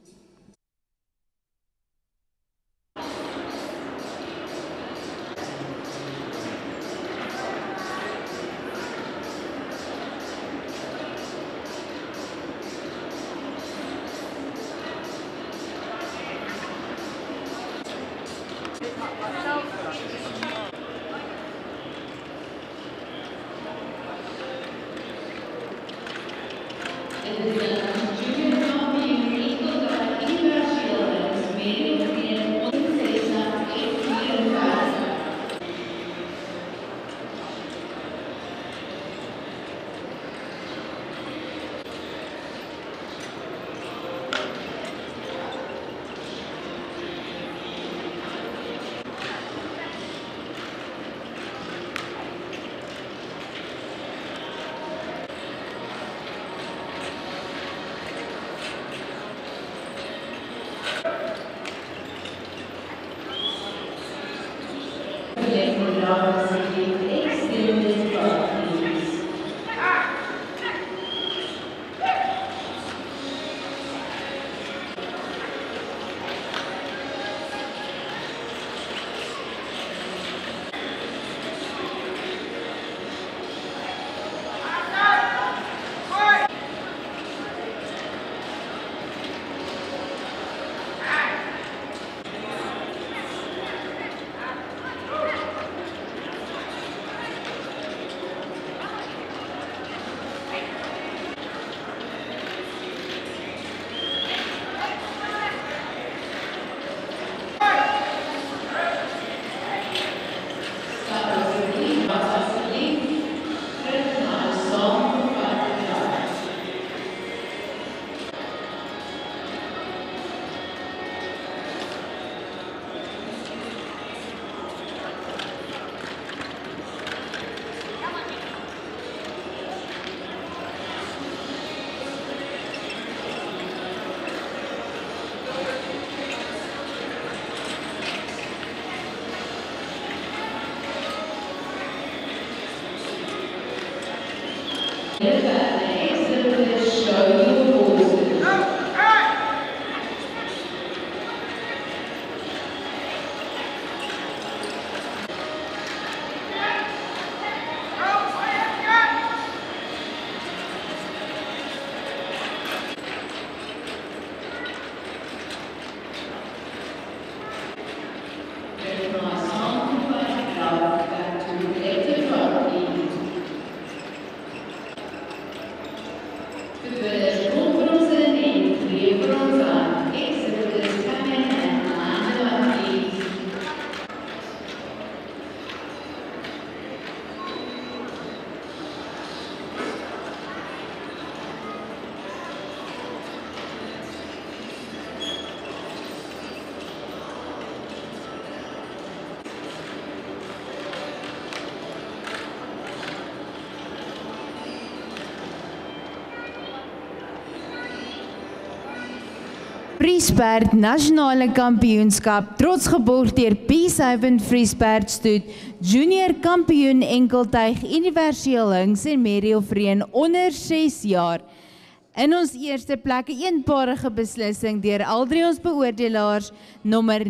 Vriesperd Nasionale Kampioenskap, trots geborg deur Peacehaven Vriespertstoet, junior kampioen enkeltuig universeel links en Merrielvreen onder 6 jaar. In ons eerste plek 'n eenparige beslissing deur al drie ons beoordelaars, nommer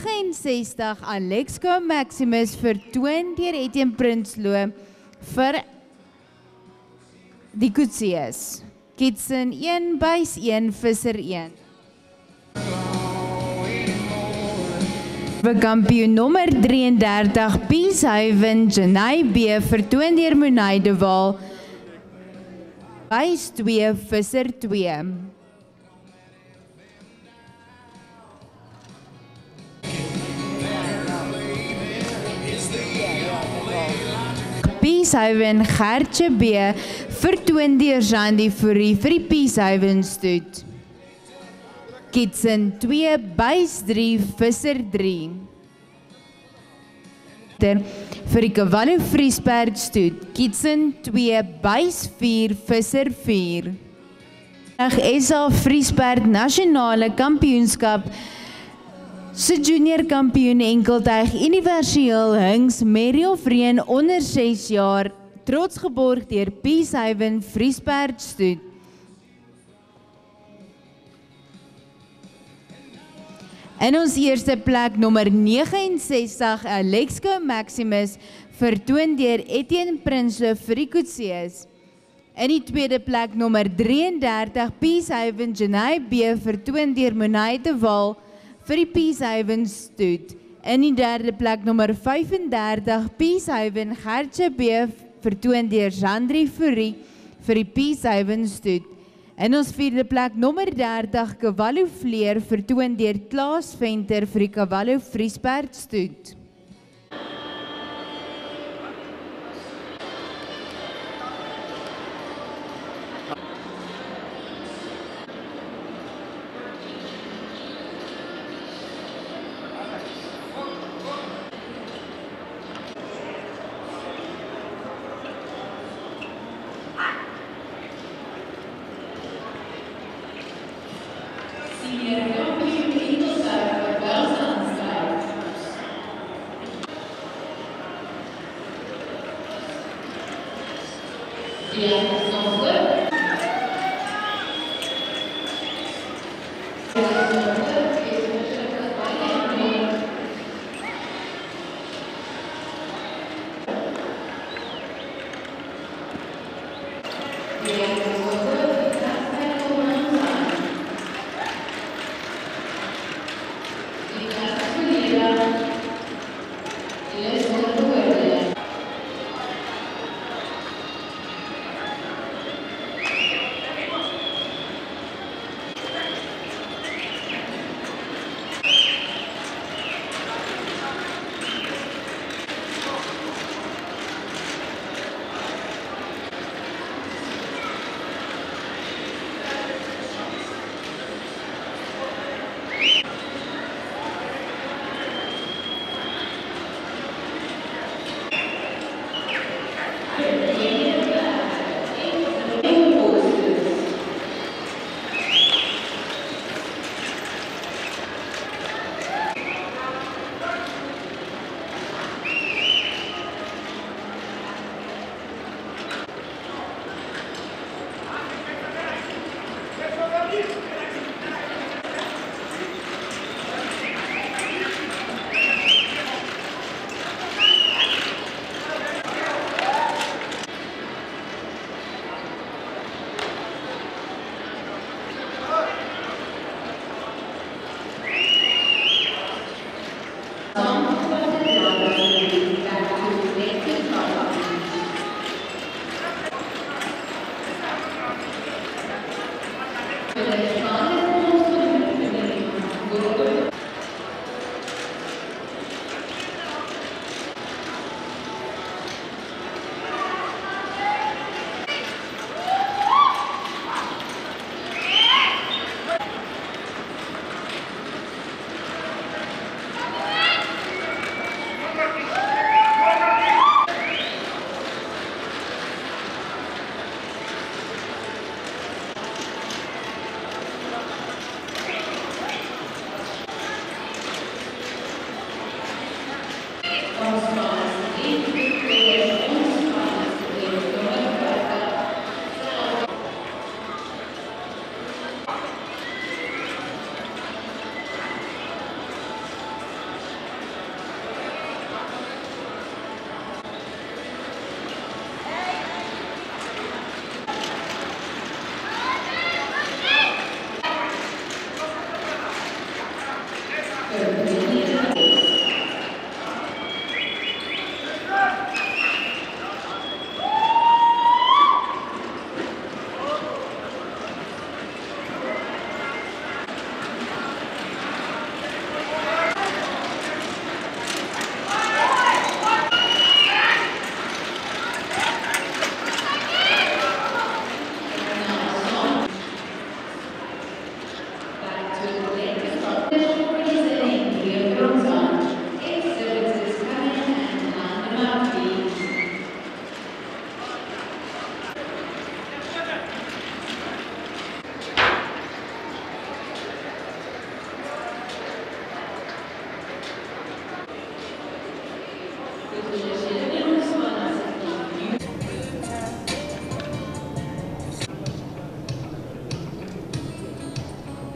69 Alexco Maximus vertoon deur Etienne Prinsloo vir die Koetsies. Kitson 1, Buys 1, Visser 1. Kampioen nommer 33 Peacehaven Janay B vertoon deur Monay de Waal. Buys 2, Visser 2. Peacehaven Gertje B vertoon deur Jandy Fourie vir die Peacehaven stoet. Kitson 2, Buys 3, Visser 3. meter vir die Cavallo Vriesperd stoet. Kietsen 2, Buys 4, Visser 4. SA Vriesperd Nasionale Kampioenskap se junior kampioen enkeltuig universeel Hings Mary of Reen onder 6 jaar, trots geborg deur Peacehaven Vriesperd stoet. In ons eerste plek nommer 69, Alexco Maximus, vertoon deur Etienne Prinsloo vir die Coetsies. In die tweede plek nommer 33, Peacehaven Janay B, vertoon deur Monay de Waal vir die Peacehaven stoet. In die derde plek nommer 35, Peacehaven Gertje B, vertoon deur Jandri Fourie vir die Peacehaven stoet. In ons vierde plek nommer 30, Cavallo Vleer, vertoon deur Klaas Venter vir die Cavallo Vriesperd stoet.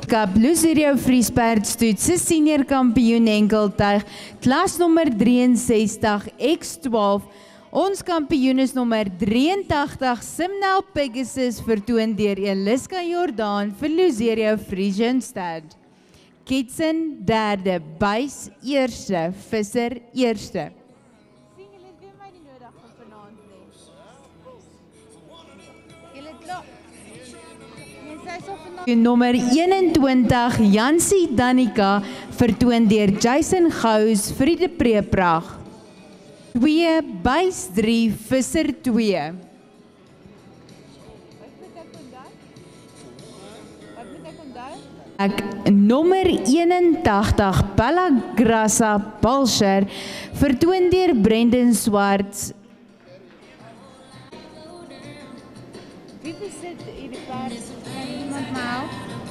Wêreldkap Luzerio Vriesperd stoet se senior kampioen enkeltuig klas nommer 63 X12. Ons kampioen is nommer 83 Simnel Pegasus vertoon deur Eliska Jordaan vir Luzerio Friesenstad. Kitsen derde, Buys eerste, Visser eerste. Sien julle het weer my nie nodig van vanaand nie. Julle het klaar. Nommer 21 Jansie Danica vertoon deur Jason Gous vir die Preeprag. 2 Buys 3 Visser 2. Nommer 81 Palagrasa Palscher vertoon deur Brendan Swarts. Wie besit hierdie pers? Kan iemand my help?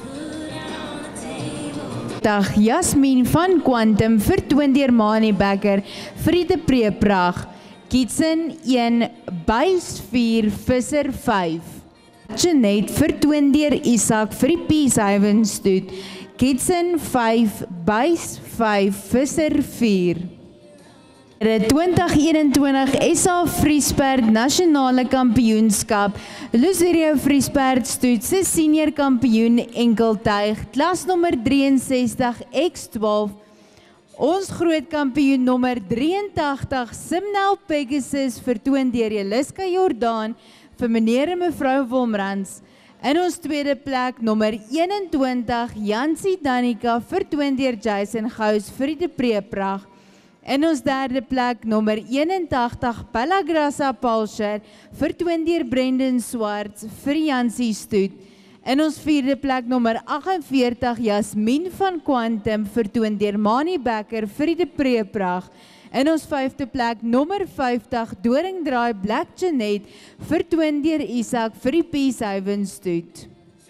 Jasmin van Quantum vertoon deur Mani Becker vir die Preeprag. Kitsen 1 Buys 4 Visser 5. Jeanette vertoon deur Isak vir die Peacehaven stoet. Kitsen 5 Buys 5 Visser 4. Die 2021 SA Vriesperd Nasionale Kampioenskap Luzerio Vriesperd stoet se senior kampioen enkeltuig klas nommer 63 X12. Ons groot kampioen nommer 83 Simnel Pegasus vertoon deur Eliska Jordaan vir meneer en mevrou Wolmrans. In ons tweede plek nommer 21 Jansie Danica vertoon deur Jason Gous vir die Preeprag. In ons derde plek nommer 81 Palagrasa Palscher vertoon deur Brendan Swarts vir Jansie stoet. In ons vierde plek nommer 48 Jasmin van Quantum vertoon deur Mani Becker vir die Preeprag. In ons vyfde plek nommer 50 Doringdraai Black Jeanette vertoon deur Isak vir die Peacehaven stoet.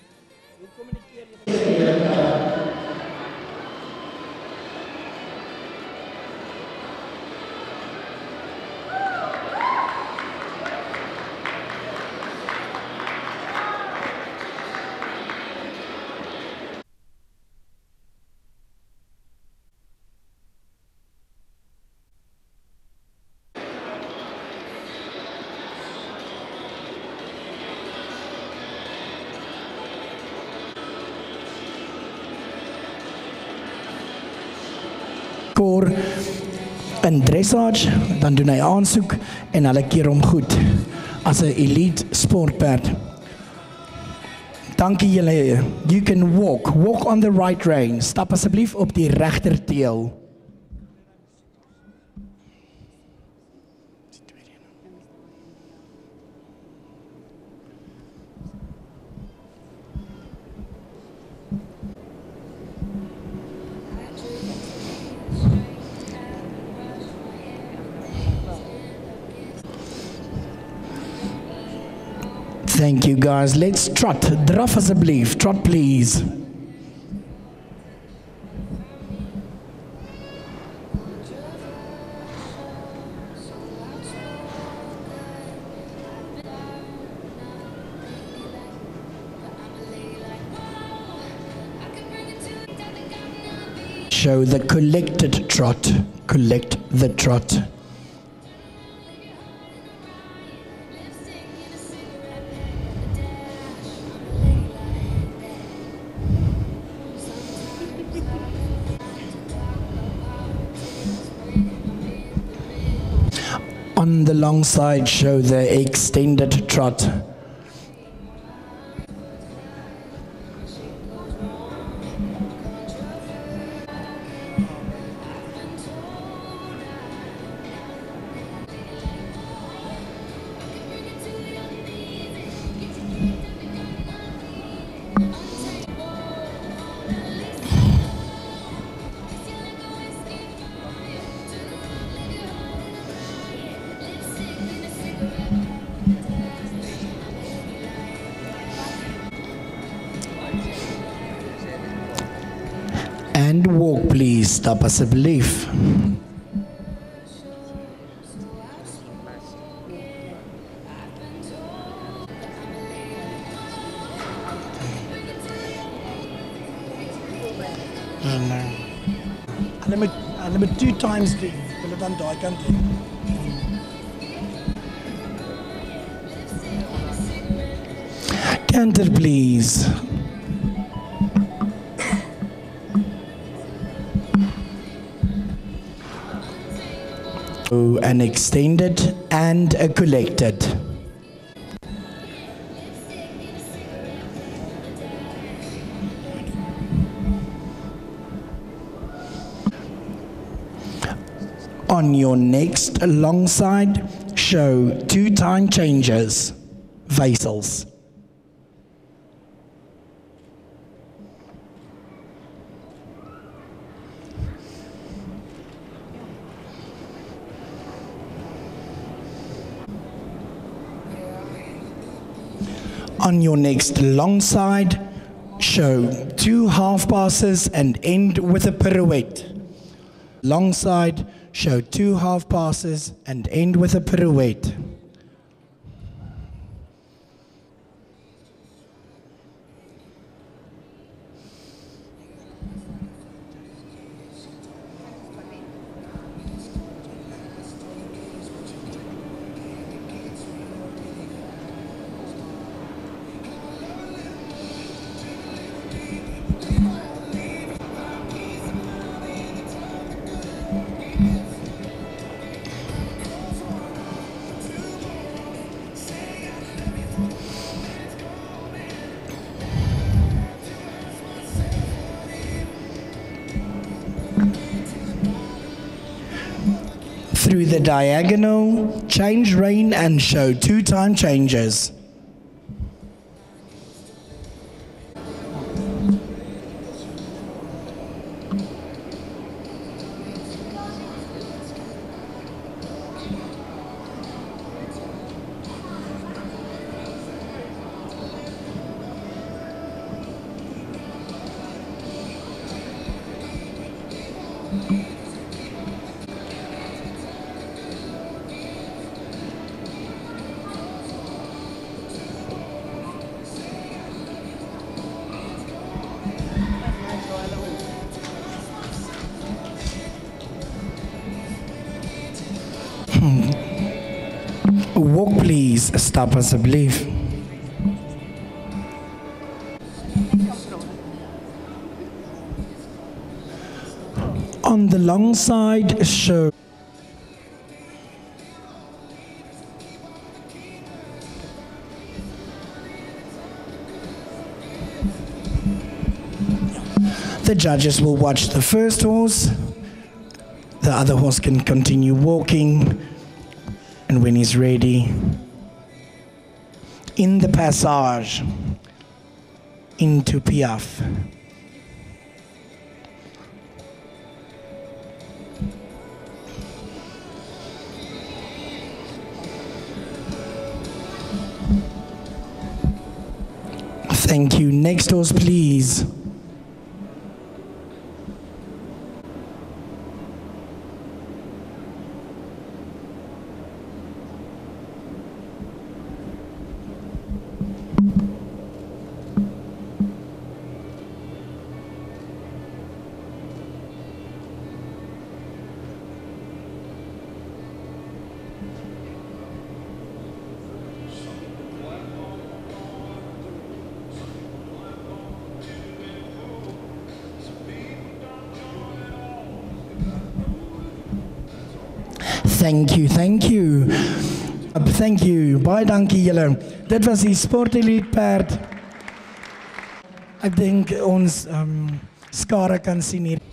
Koor in dressage, dan doen hy aansoek en hulle keer hom goed as 'n elite sportperd. Dankie julle. You can walk on the right rein. Stap asseblief op die regter teel. Thank you guys. Let's trot. Draf asseblief. Trot please. Show the collected trot. Collect the trot. On the long side, show the extended trot. And walk please, stap asseblief. Hulle moet 2 times doen. Hulle dan daai kant doen. Canter, please. An extended and a collected. On your next long side, show 2 time changes, Wysels. On your next long side, show 2 half passes and end with a pirouette. Long side, show 2 half passes and end with a pirouette. Through the diagonal, change rein and show 2 time changes. Walk please, stap asseblief. On the long side, show the judges will watch the first horse. The other horse can continue walking. And when he's ready, in the passage, into Piaffe. Thank you. Next horse, please. Thank you, thank you. Thank you. Baie dankie julle. Dit was die Sport Elite perd. Ek dink ons skare kan sien hier.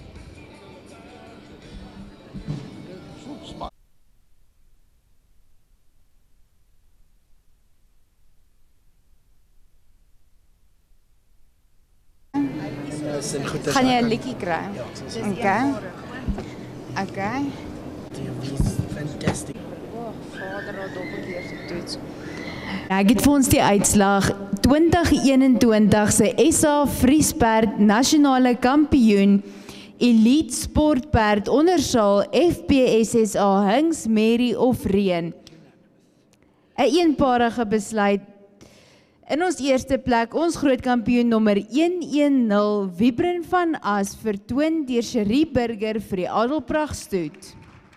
Gaan jy 'n liedjie kry? Okay. Okay. Fantastic. Vader het doppelkeer getoets. Ek het vir ons die uitslag 2021 se SA Vriesperd nasionale kampioen Elite Sportperd ondersaal FPSSA Hinks Mary of Reen. 'n eenparige besluit In ons eerste plek, ons grootkampioen nommer 110, Wiebren van As, vertoon deur Cherie Burger vir die Adelpragtstoet.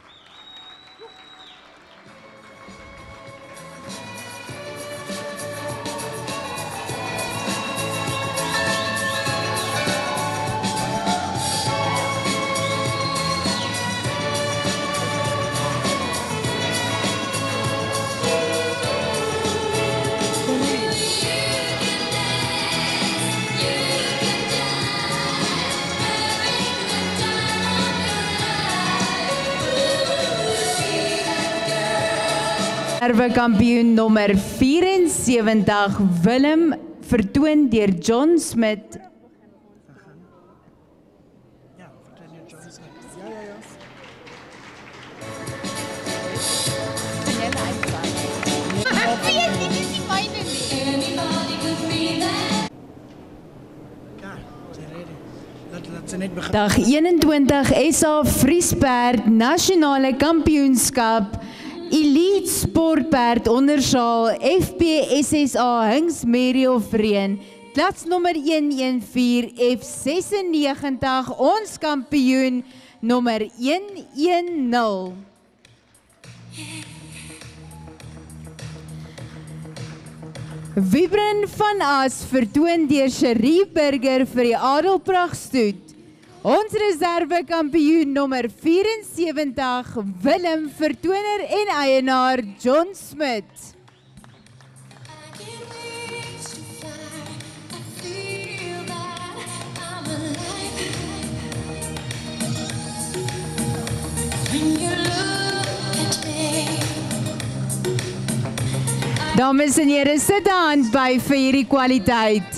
Kampioen nommer 74, Willem, vertoon deur John Smith. Dag 21 SA Vriesperd Nasionale Kampioenskap Elite Sportperd onderschaal FPSSA Hinks Mary of Reen, klats nommer 114 F96, ons kampioen nommer 110. Wiebren van As vertoon deur Cherie Burger vir die Adelpragtstoet. Ons reserve kampioen nommer 74, Willem, vertoner en eienaar John Smith. Dames en heren, sit 'n hand by vir hierdie kwaliteit.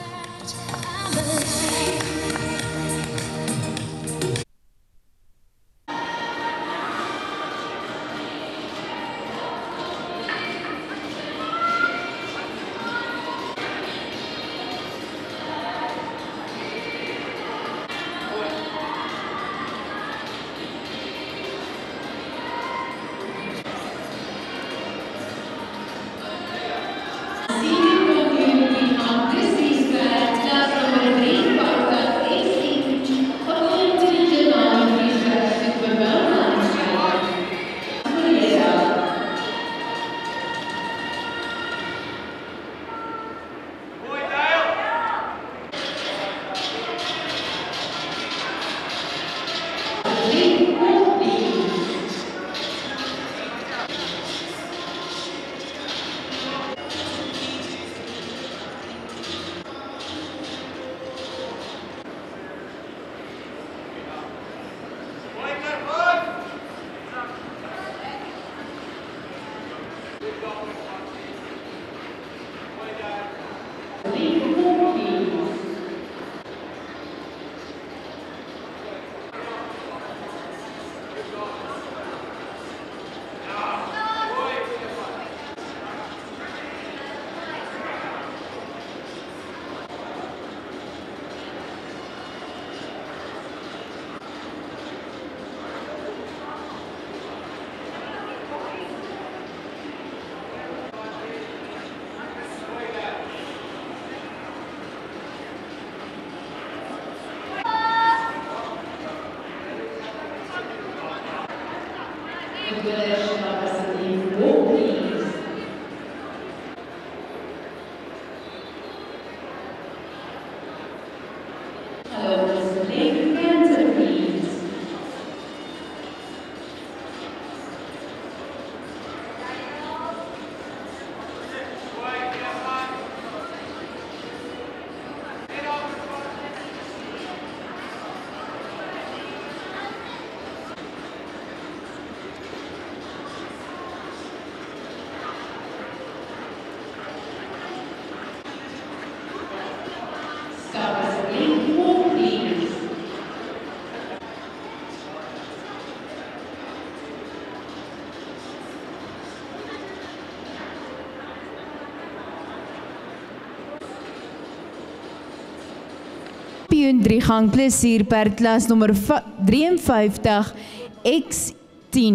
Kampioen 3-gang plesierperd klas nommer 53 X10.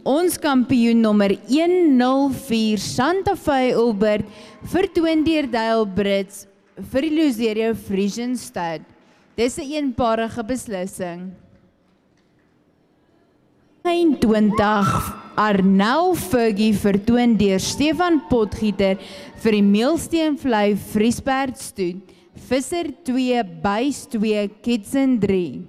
Ons kampioen nommer 104 Santa Fe Ulbert vertoon deur Dale Brits vir die Luzerio Friesenstad. Dis 'n eenparige beslissing. 20 Arnel Fergie vertoon deur Stefan Potgieter vir die Meelsteenvlei Vriesberg stoet. Visser 2, Buys 2, Kitsen 3.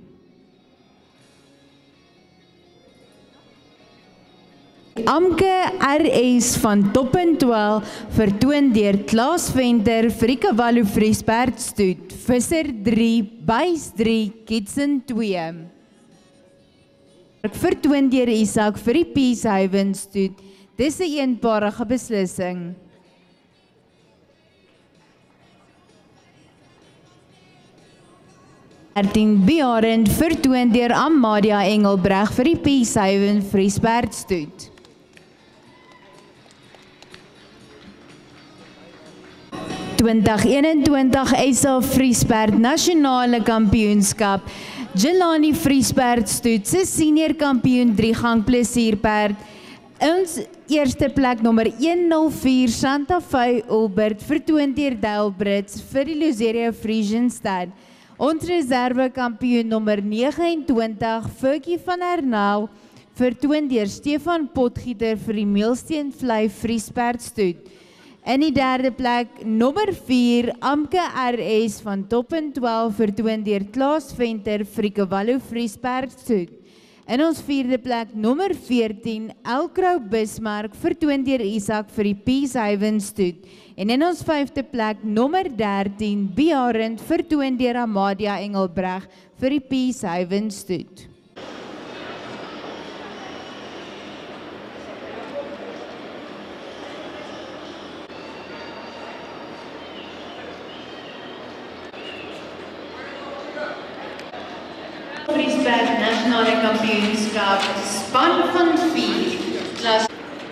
Amke RS van Toppen 12 vertoon deur Klaas Venter vir die Cavallo Vriesberg stoet. Visser 3, Buys 3, Kitsen 2. Vertoon deur Isak vir die Peacehaven stoet. Dis 'n eenparige beslissing. Bearend vertoon deur Amadia Engelbreg vir die Peacehaven Vriesberg stoet. SA Vriesberg Nasionale Kampioenskap. Jelani Vriesberg stoet se senior kampioen 3-gang plesierperd. Ons eerste plek nommer 104 Santa Fe Ulbert vertoon deur Dale Brits vir die Luzerio Friesenstad. Ons reserve kampioen nommer 29 Fergie van Arnel vertoon deur Stefan Potgieter vir die Meelsteenvlei Vriesberg stoet. In die derde plek, nommer 4, Amke RS van Toppen 12 vertoon deur Klaas Venter vir die Cavallo Vriesberg stoet. In ons vierde plek, nommer 14, Elkrou Bismarck vertoon deur Isak vir die Peacehaven stoet. En in ons vyfde plek, nommer 13, Bearend vertoon deur Amadia Engelbreg vir die Peacehaven stoet. Vriesberg Nasionale Kampioenskap, span van 4, klas.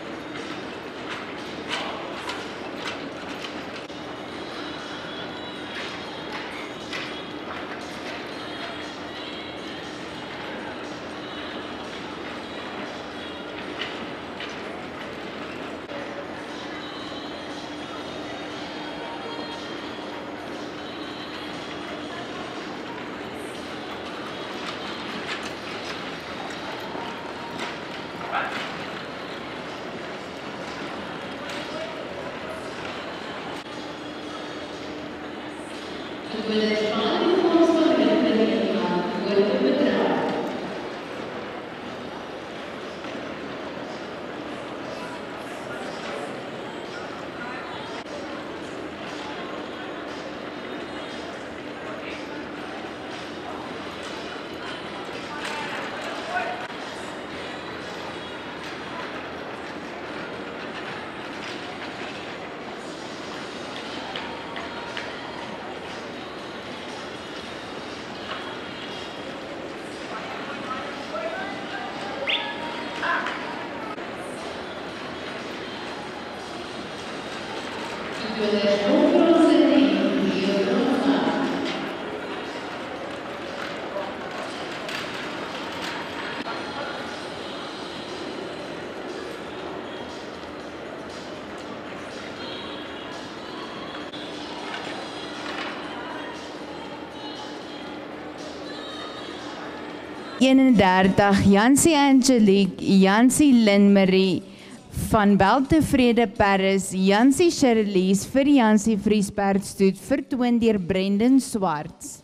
Jansie Angelique, Jansie Lynn-Marie van Weltevrede Paris, Jansie Shirley's vir Jansie Vriesberg stoet vertoon deur Brendan Swarts.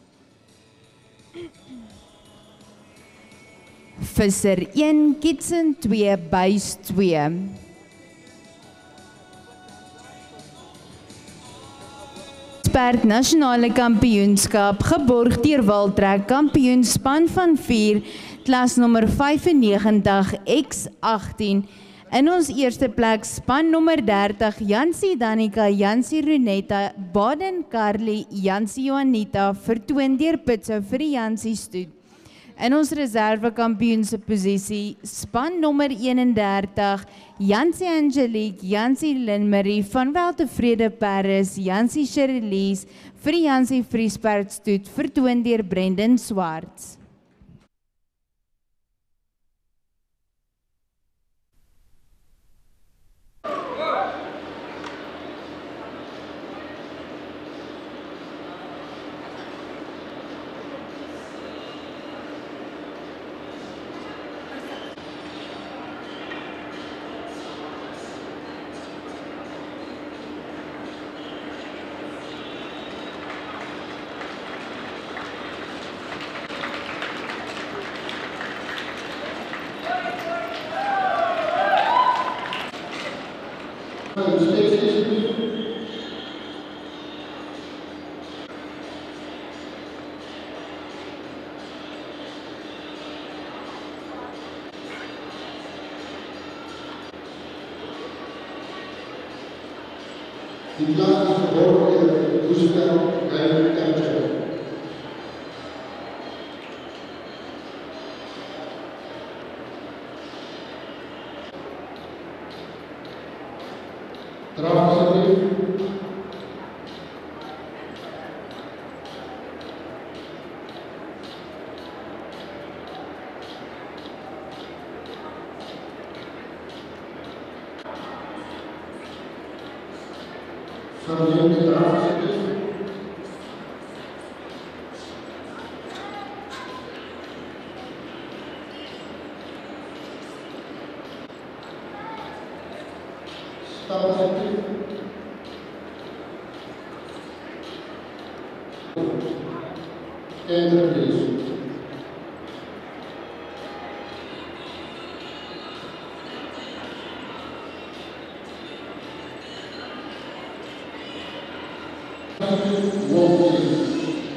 Visser 1, Kitsen 2, Buys 2. Vriesberg Nasionale Kampioenskap, geborg deur Waltrek, kampioenspan van 4, klas nommer 95, X18. In ons eerste plek, span nommer 30, Jansie Danica, Jansie Runetta, Baden Carly, Jansie Juanita, vertoon deur Pitso vir die Jansie stoet. In ons reserve kampioense posisie, span nommer 31, Jansie Angelique, Jansie Lynn-Marie van Weltevrede Paris, Jansie Shirley's vir die Jansie Vriesberg stoet vertoon deur Brendan Swarts. Die klas is geborgen in de Bushveld Game Capture. Draf alsjeblieft. Verneem de draf alsjeblieft. Stap alsjeblieft. Enter please. Walk please.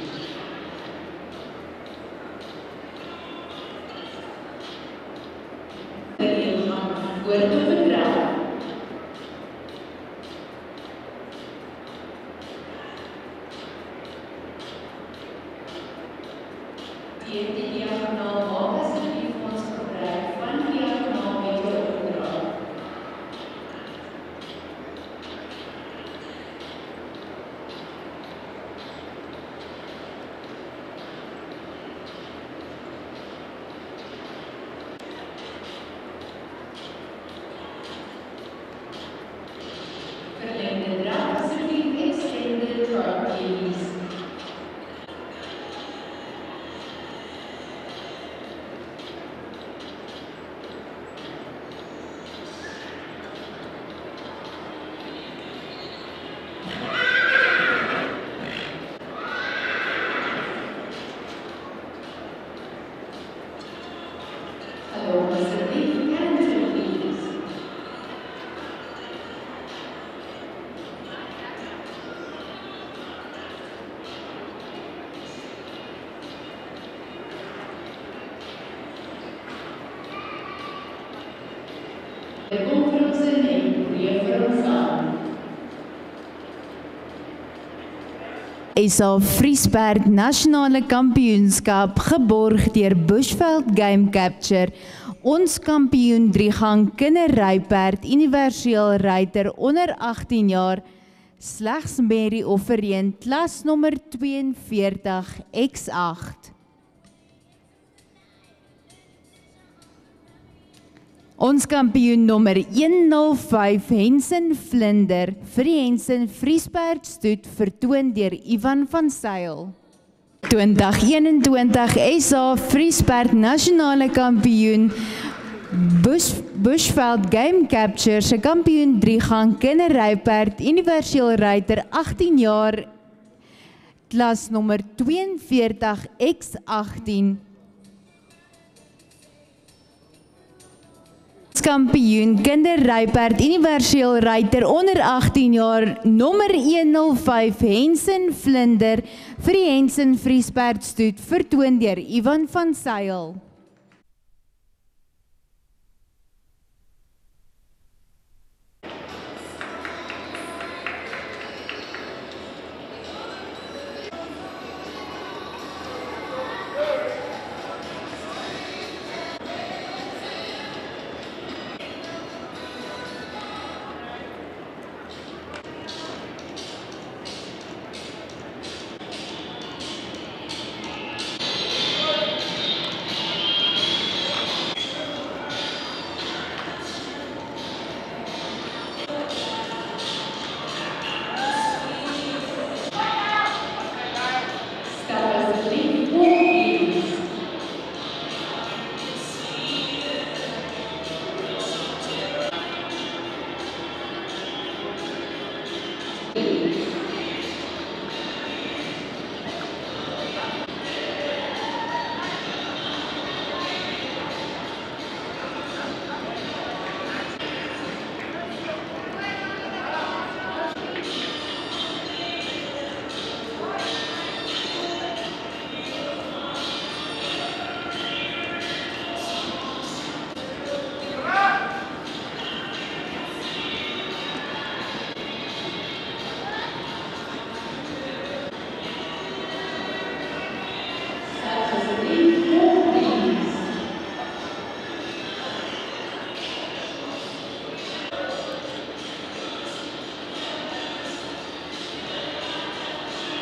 SA Vriesperd Nasionale Kampioenskap geborg deur Bushveld Game Capture. Ons kampioen 3-gang kinderryperd universeel ruiter onder 18 jaar slegs Mary Offereen klas nommer 42 X8. Ons kampioen nommer 105 Hensen Vlinder vir die Hensen Vriesperd stoet vertoon deur Ivan van Sail. 2021 SA Vriesperd Nasionale Kampioen Bushveld Game Capture se kampioen 3-gang kinderryperd universeel ruiter 18 jaar klas nommer 42 X18. Kampioen kinderryperd universeel ruiter onder 18 jaar nommer 105 Hensen Vlinder vir die Hensen Vriesperd stoet vertoon deur Ivan van Sail.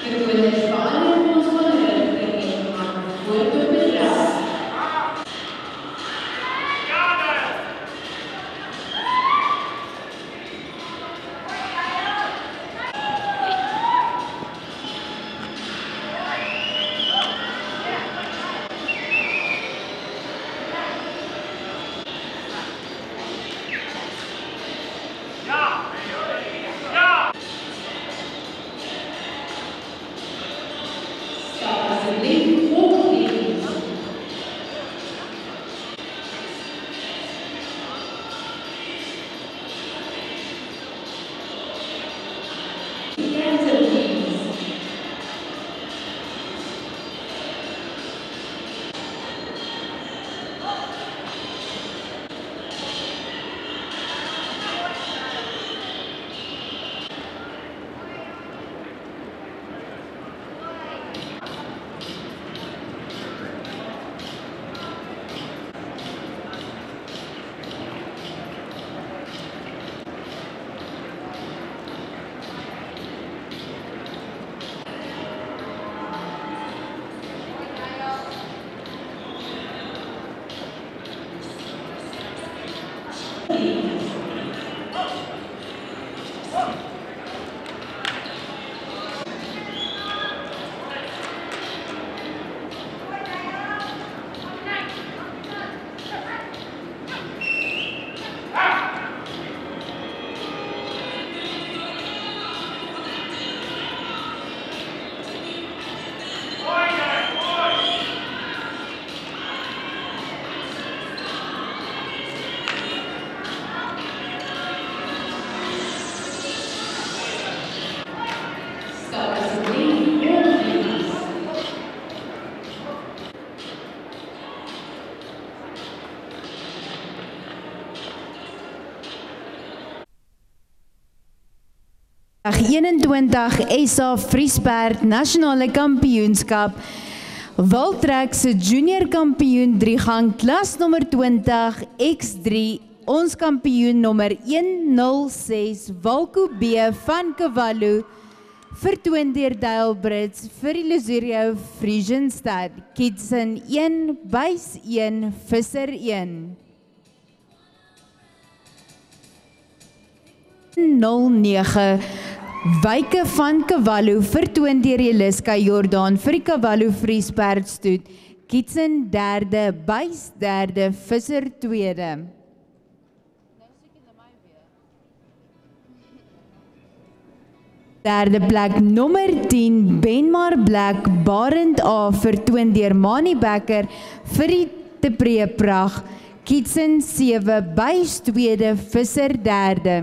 21 SA Vriesperd Nasionale Kampioenskap. Wiltrek se junior kampioen 3-gang klas nommer 20 X3. Ons kampioen nommer 106 Walko B van Cavallo. Vertoon deur Dale Brits vir die Luzerio Friesenstad. Kitsen 1, Buys 1, Visser 1. 09 Wyke van Cavallo vertoon deur Eliska Jordaan vir die Cavallo Vriesperd stoet. Kitsen 3de, Buys 3de, Visser 2de. Derde plek nommer 10 Benmar Black Barend A vertoon deur Mani Becker vir die Tepree Prag. Kitsen 7, Buys 2de, Visser 3de.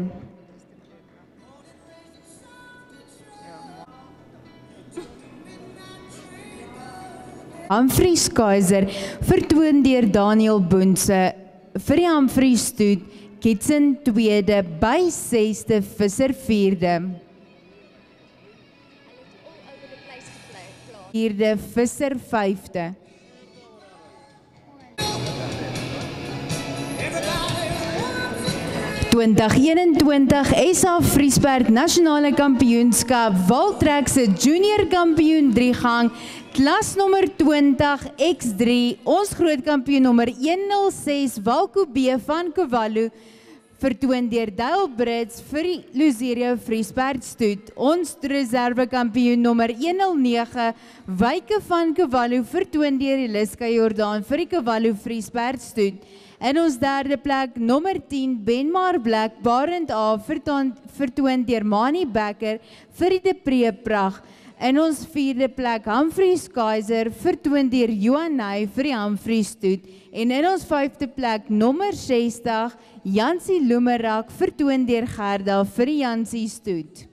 Humphreys Kaiser vertoon deur Daniel Boonse vir die Humphreys stoet. Kitsen 2de, Buys 6de, Visser 4de. 4de, Visser 5de. SA Vriesperd Nasionale Kampioenskap Wiltrek se junior kampioen 3-gang klas nommer 20 X3. Ons groot kampioen nommer 106 Walko B van Cavallo vertoon deur Dale Brits vir die Luzerio Vriesperd stoet. Ons reserve kampioen nommer 109 Wyke van Cavallo vertoon deur Eliska Jordaan vir die Cavallo Vriesperd stoet. In ons derde plek nommer 10 Benmar Black Barend A vertoon deur Mani Becker vir die Tepree Prag. In ons vierde plek Humphreys Kaiser vertoon deur Johanay vir die Humphreys stoet. En in ons vyfde plek nommer 60 Jansie Loemerak vertoon deur Gerda vir die Jansie stoet.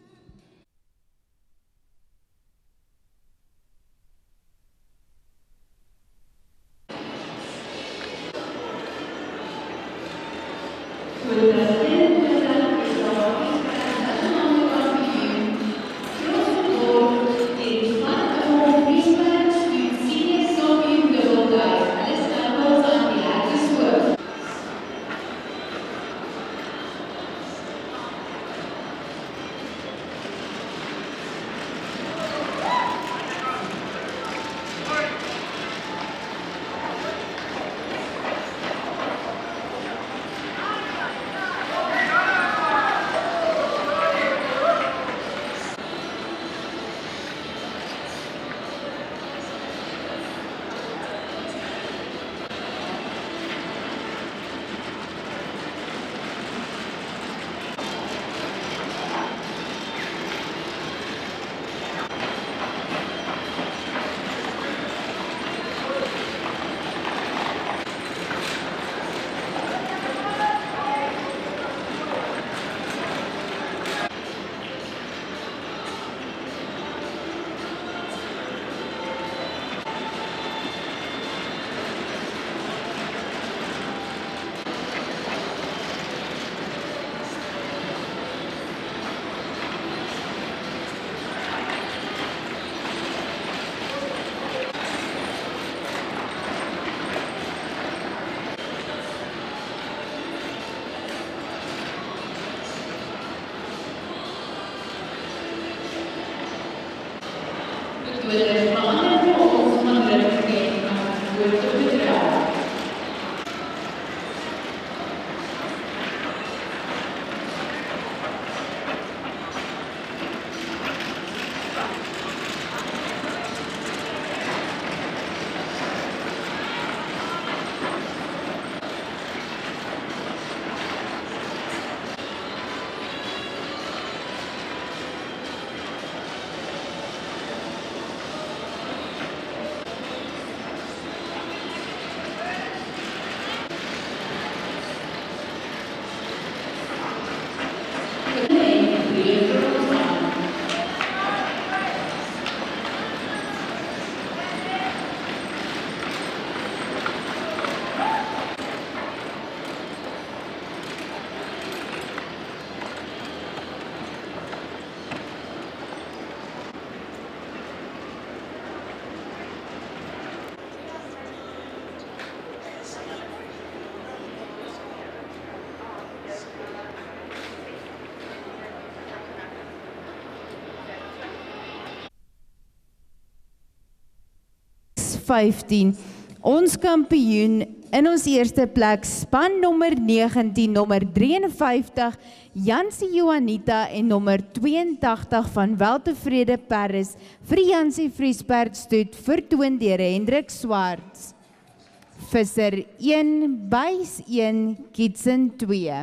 15. Ons kampioen in ons eerste plek, span nommer 19, nommer 53, Jansie Juanita en nommer 82 van Weltevrede Paris vir Jansie Vriesberg stoet vertoon deur Hendrik Swarts. Visser 1, buis 1, Kitsen 2.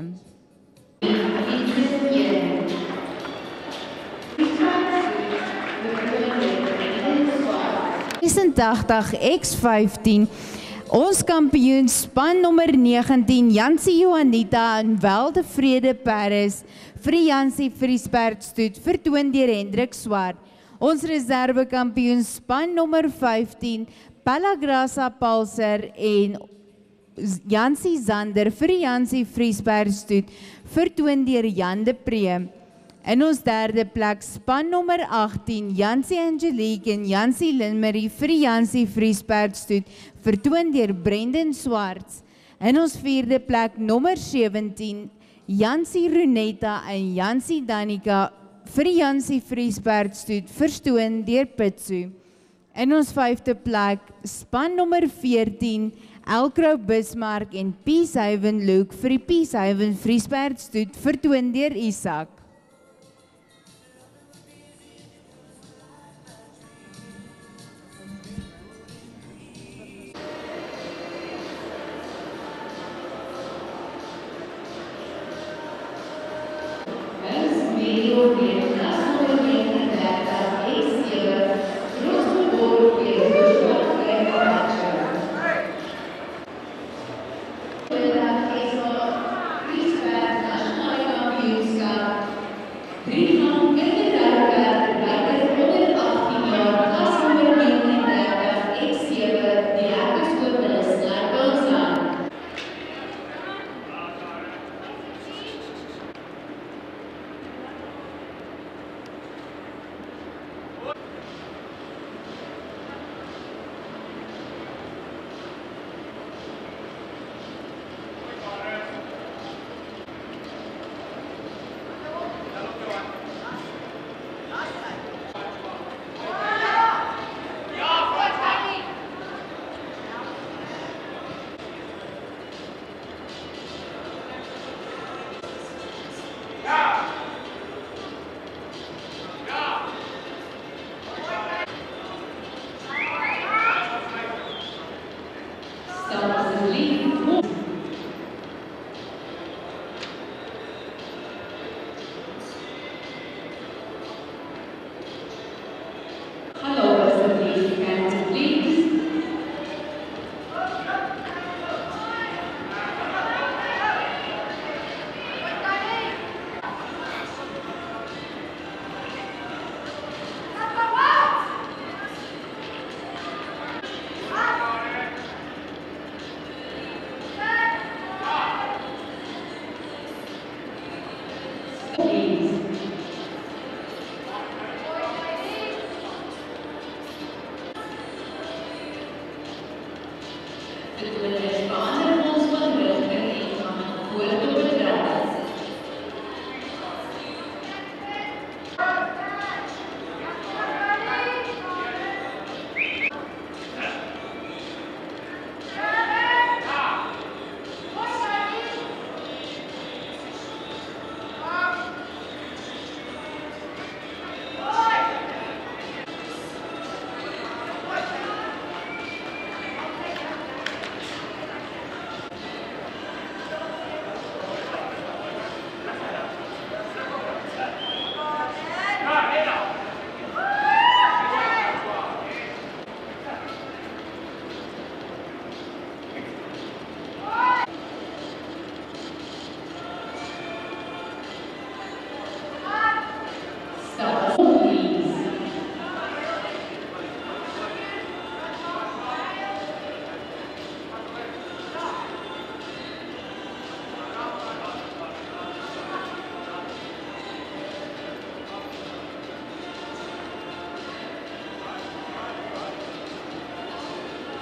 86 X15. Ons kampioen span nommer 19, Jansie Juanita en Weltevrede Paris vir Jansie Vriesberg stoet vertoon deur Hendrik Swart. Ons reserve kampioen span nommer 15, Palagrasa Palser en Jansie Zander vir Jansie Vriesberg stoet vertoon deur Jan de Pre. In ons derde plek span nommer 18, Jansie Angelique en Jansie Linmarie vir Jansie Vriesberg stoet vertoon deur Brendan Swarts. In ons vierde plek nommer 17, Jansie Runetta en Jansie Danica vir Jansie Vriesberg stoet vertoon deur Pitsu. In ons vyfde plek span nommer 14, Elkro Bismarck en Peacehaven Luke vir die Peacehaven Vriesberg stoet vertoon deur Isak.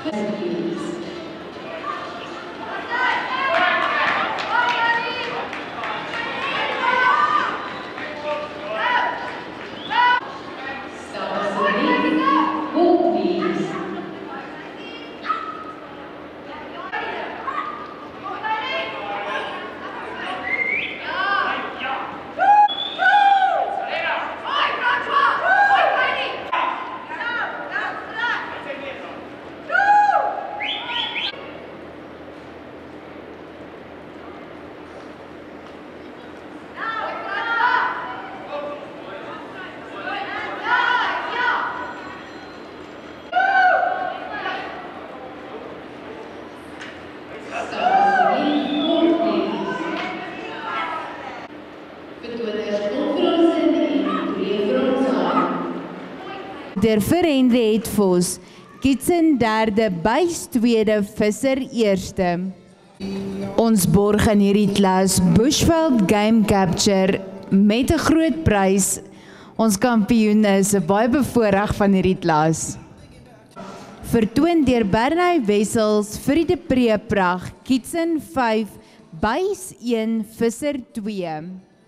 Vir Henry het Vos, Kitsen derde, Buys tweede, Visser eerste. Ons borg in hierdie klas Bushveld Game Capture met 'n groot prys. Ons kampioen is baie bevoorreg van hierdie klas. Vertoon deur Bernay Wessels, Friede Preeprag, Kitsen 5, Buys 1, Visser 2.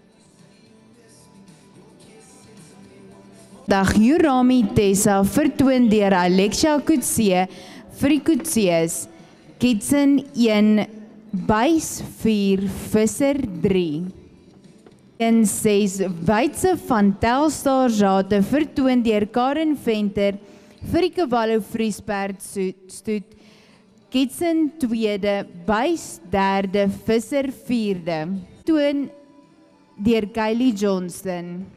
Dag Jurami Tessa, vertoon deur Alexia Kutse, Frikutsees, Kitsen 1, Buys 4, Visser 3. 1-6, Weidse van Telstar Zate, vertoon deur Karen Venter, Frikewallo Vriesperd Stoet, Kitsen 2, Buys 3, Visser 4. Vertoon deur Kylie Johnston.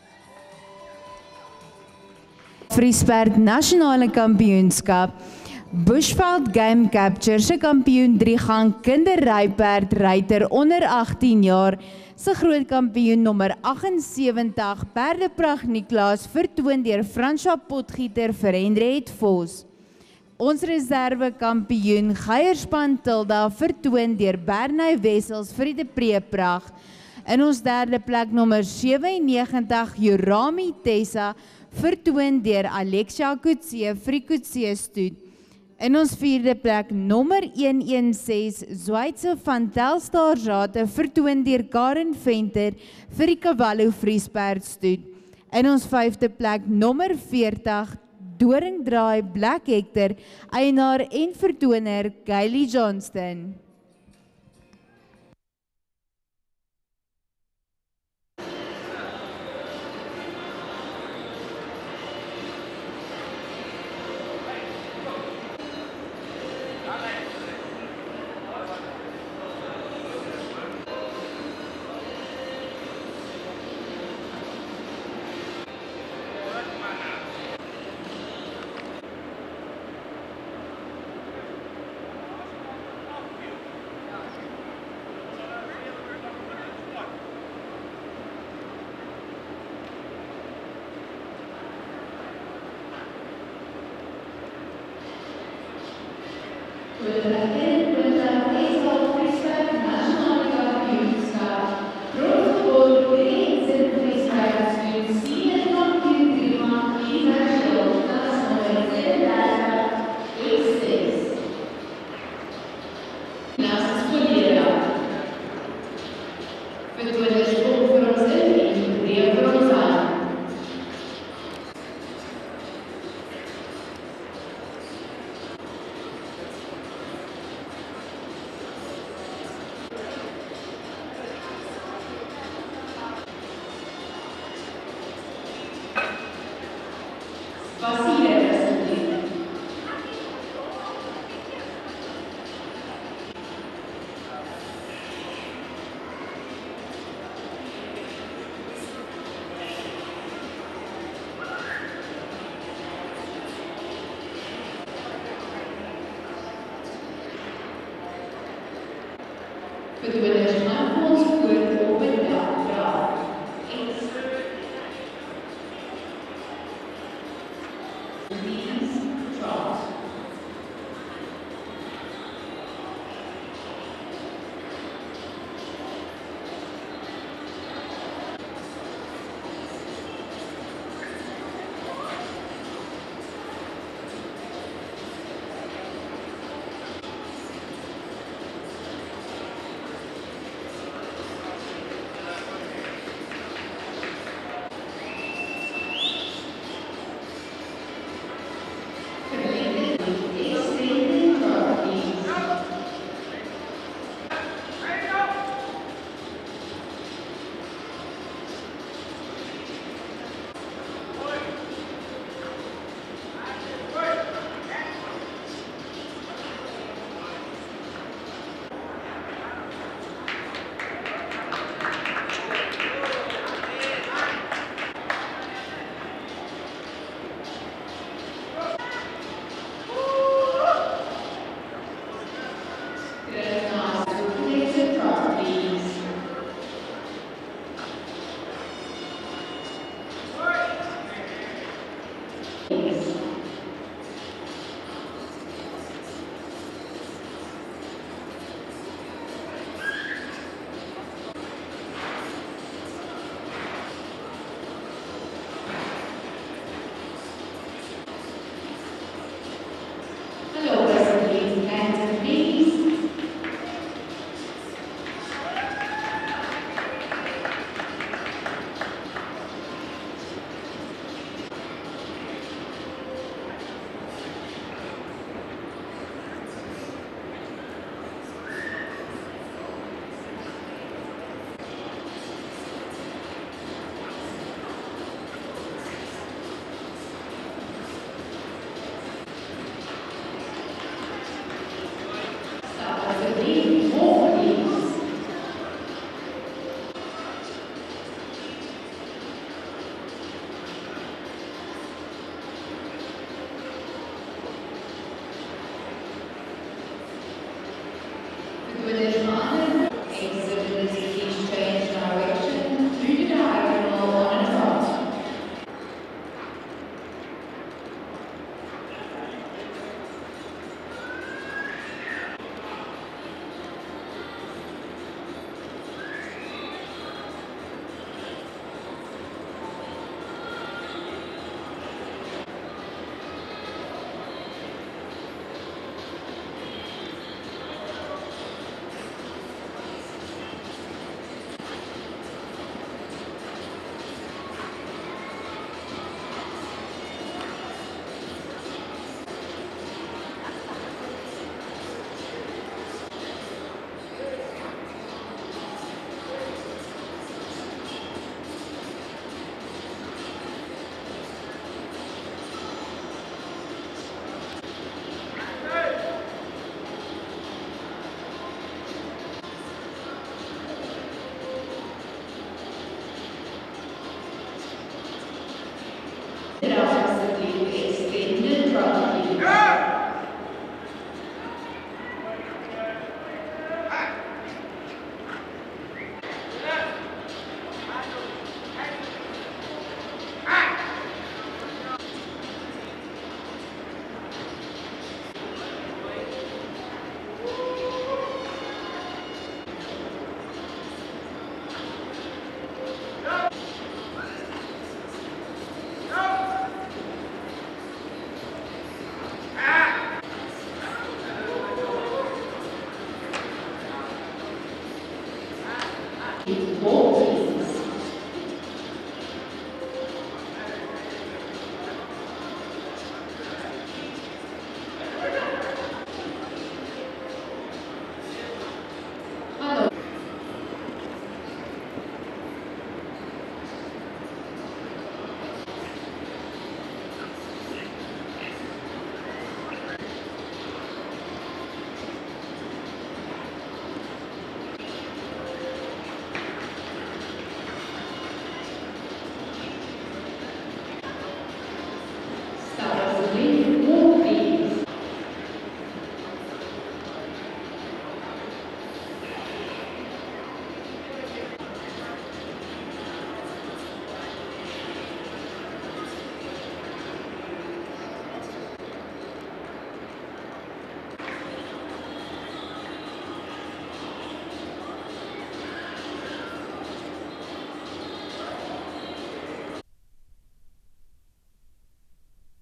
Vriesperd Nasionale Kampioenskap, Bushveld Game Capture se kampioen 3-gang kinderryperd ruiter onder 18 jaar, se groot kampioen nommer 78, Perdeprag Niklaas, vertoon deur Franswa Potgieter vir Henriette Vos. Ons reserve kampioen Geierspan Tilda, vertoon deur Bernay Wessels, Friede Preeprag. In ons derde plek nommer 97, Jurami Tessa, vertoon deur Alexia Kutse, Frikutse Stoet. In ons vierde plek nommer 116, Zweitse van Telstar Zate, vertoon deur Karen Venter, Frikewallo Vriesperd Stoet. In ons vyfde plek nommer 40, Doringdraai Black Hector, eienaar en vertoner Kylie Johnston.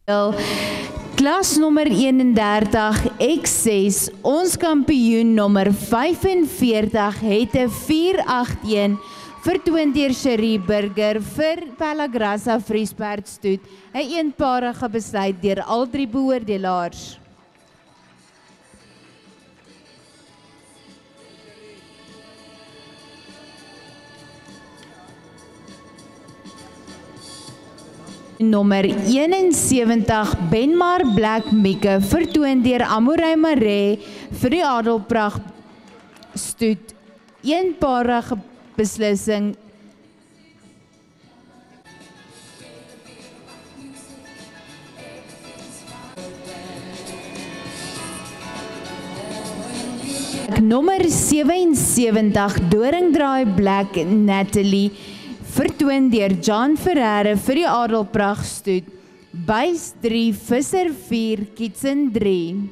Klas nommer 31 X6, ons kampioen nommer 45 het 'n 481 vertoon deur Cherie Burger vir Pelagrasa Vriesperd stoet, 'n eenparige besluit deur al 3 beoordelaars. Nommer 71 Benmar Black Mieke vertoon deur Amorey Maree vir die Adelprag stoet, eenparige beslissing. Nommer 77 Doringdraai Black Natalie vertoon deur John Ferreira vir die Adelprag stoet, Buys 3, Visser 4, Kitsen 3.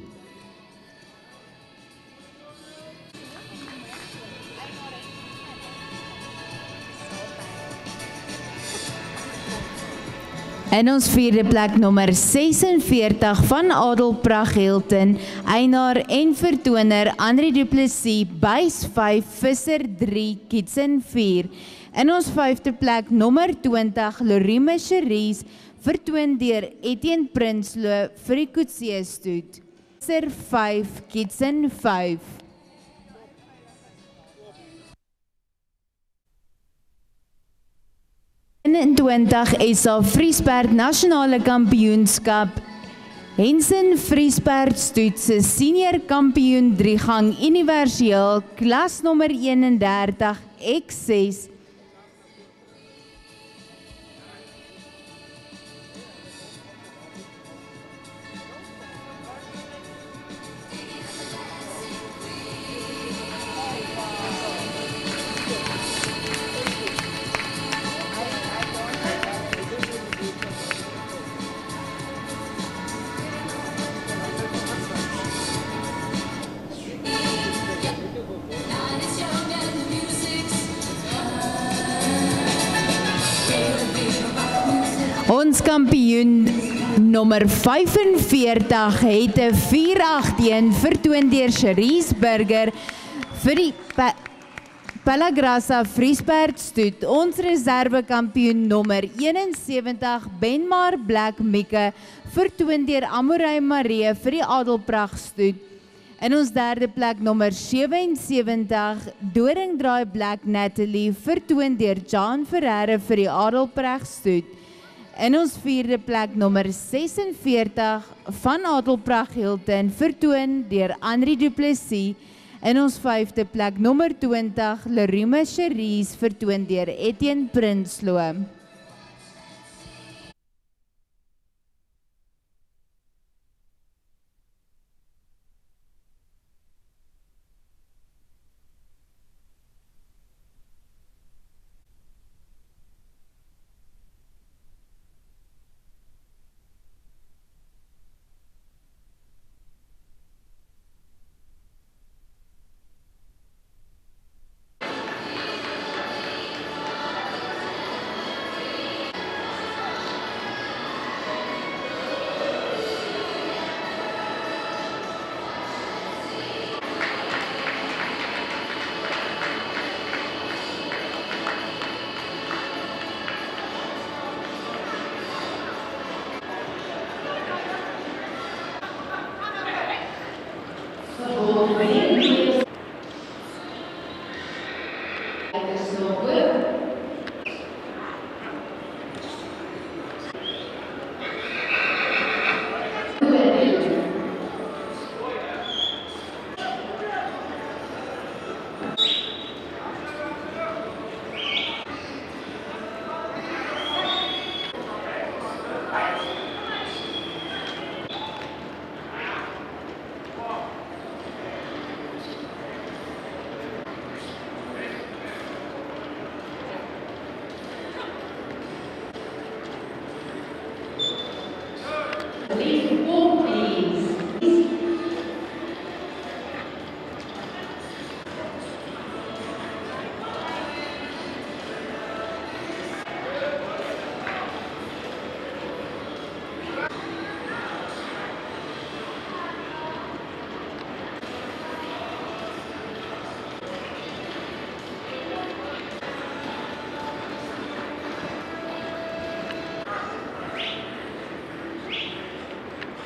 In ons vierde plek nommer 46 van Adelprag Hilton, eienaar en vertoner Andri Du Plessis, Buys 5, Visser 3, Kitsen 4. In ons vyfde plek nommer 20 Lorime Cherise, vertoon deur Etienne Prinsloo vir die Coetzee stoet, Visser 5, Kitsen 5. In 20 SA Vriesperd Nasionale Kampioenskap, Hensen Vriesperd stoet se senior kampioen 3-gang universeel, klas nommer 31 X6, ons kampioen nommer 45 het 'n 481 vertoon deur Cherise Burger vir die Pelagrasa Vriesperd stoet. Ons reserve kampioen nommer 71 Benmar Black Mieke vertoon deur Amorey Maree vir die Adelprag stoet. In ons derde plek nommer 77 Doringdraai Black Natalie vertoon deur John Ferreira vir die Adelprag stoet. In ons vierde plek nommer 46 van Adelprag Hilton vertoon deur Andri Du Plessis. In ons vyfde plek nommer 20 Lorime Cherise vertoon deur Etienne Prinsloo.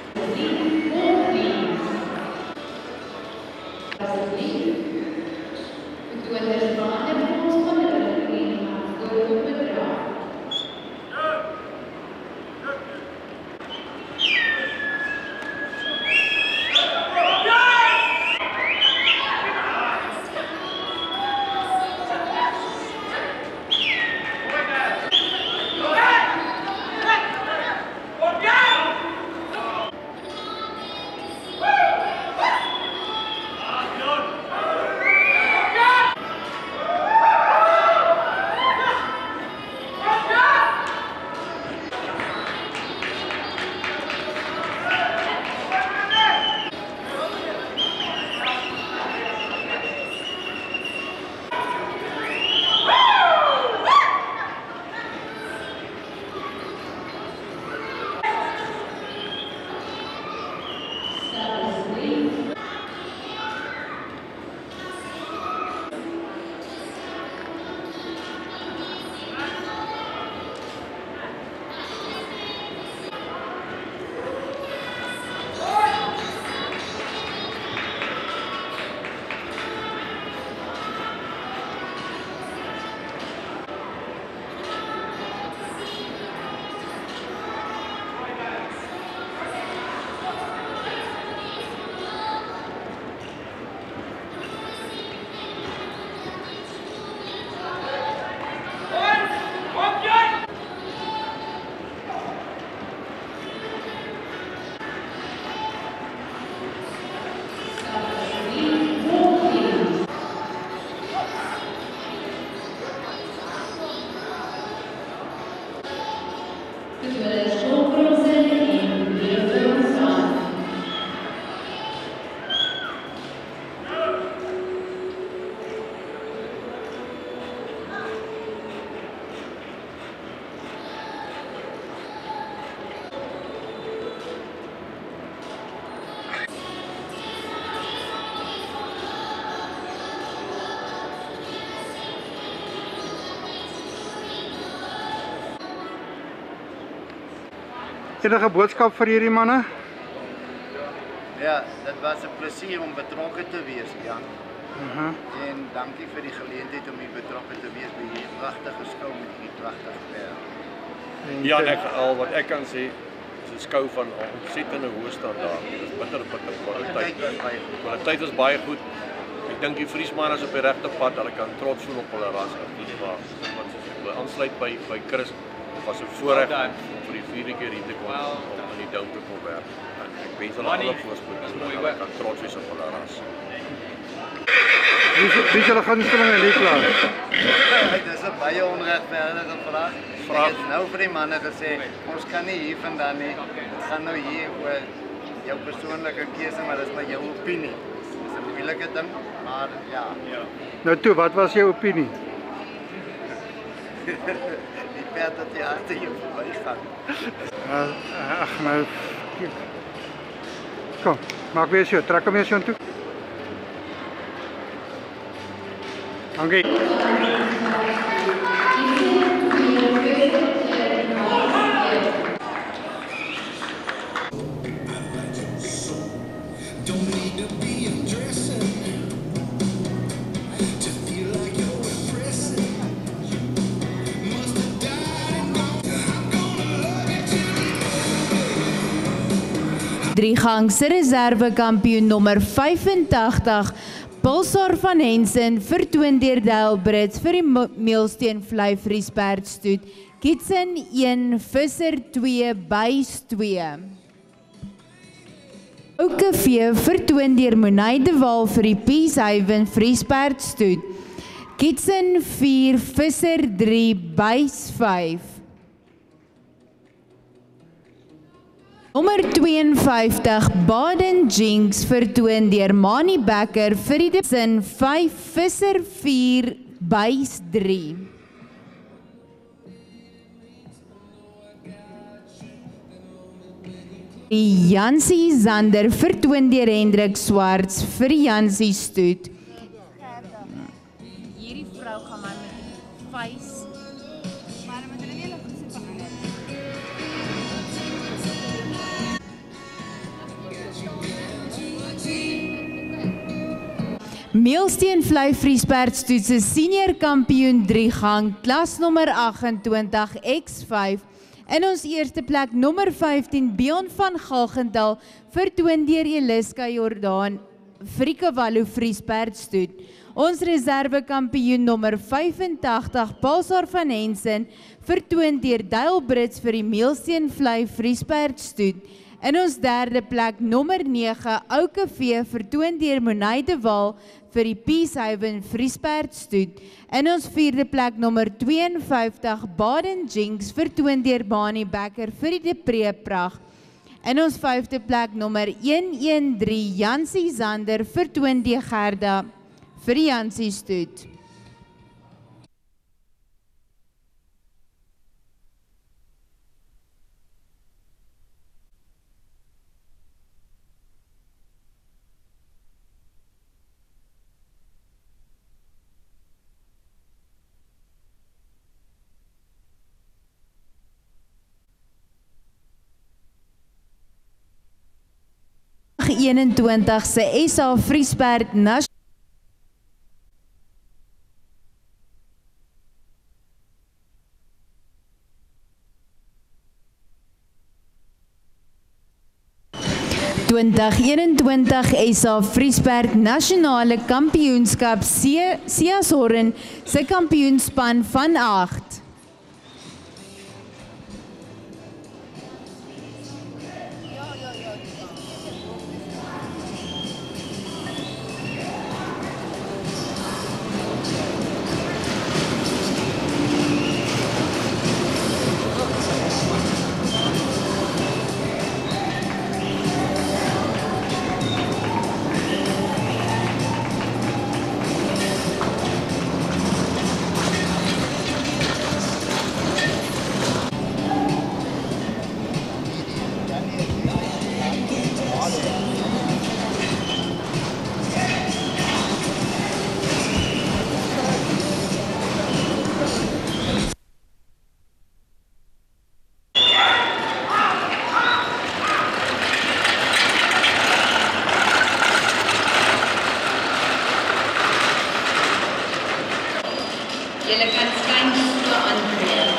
Enige boodskap vir hierdie manne? Ja, dit was 'n plesier om betrokke te wees, Jan. En dankie vir die geleentheid om hier betrokke te wees by hierdie pragtige skou met hierdie pragtige berg. Ja, wat ek kan sê, is 'n skou van ontsettende hoë standaard. Dit is bitter kwaliteit. Kwaliteit is baie goed. Ek dink die Friesmanne is op die regte pad. Hulle kan trots voel op hulle ras. Wat hulle aansluit by Chris. Dit was 'n voorreg om vir die 4de keer hier te kom om in die dou te kom werk. Ek wens hulle alle voorspoed en hulle kan trots wees op hulle ras. Wie julle gunstelinge in die klas? Dit is 'n baie onregverdige vraag. Ek het nou vir die manne gesê, ons kan nie hier vandaan nie. Dit gaan nou hier oor jou persoonlike keuse, maar dit is maar jou opinie. Dit is 'n moeilike ding, maar ja. Nou toe, wat was jou opinie? Die perd dat jy agter jou verbygaan. Ag nou. Kom, maak weer so, trek hom weer so toe. Dankie. Driegangse reservekampioen nommer 85, Pulsar van Hensen, vertoon deur Dale Brits vir die Meelsteen Vlei Friesberg stoet. Kitsen 1, Visser 2, Buys 2. Oukevee vertoon deur Monay de Waal vir die Peacehaven Friesberg stoet. Kitsen 4, Visser 3, Buys 5. Nommer 52, Baden Jinx, vertoon deur Mani Becker vir die Kitsen 5, Visser 4, Buys 3. Die Jansie Zander vertoon deur Hendrik Swarts vir die Jansie stoet. Hierdie vrou gaan maar met die face. Maar met hulle nie hulle goed verander. Meelsteen Vlei Vriespertstoet se senior kampioen 3 gang, klas nommer 28 X5. In ons eerste plek nommer 15 Bjorn van Galgendal, vertoon deur Eliska Jordaan, Frikewallo Vriespertstoet. Ons reserve kampioen nommer 85 Paulsar van Hensen, vertoon deur Duil Brits vir die Meelsteen Vlei Vriespertstoet. In ons derde plek nommer 9 Ouke V, vertoon deur Monay de Waal vir die Peacehaven Vriespertstoet. In ons vierde plek nommer 52 Baden Jinks, vertoon deur Bani Becker vir die De Pre Pragt. In ons vyfde plek nommer 113 Jansie Zander, vertoon deur Gerda vir die Jansie Stoet. Die 21ste SA Vriesperd Nasionale 2021 SA Vriesperd Nasionale Kampioenskap Siashorn se kampioenspan van 8. Julle kan skyndoeke aanbreek.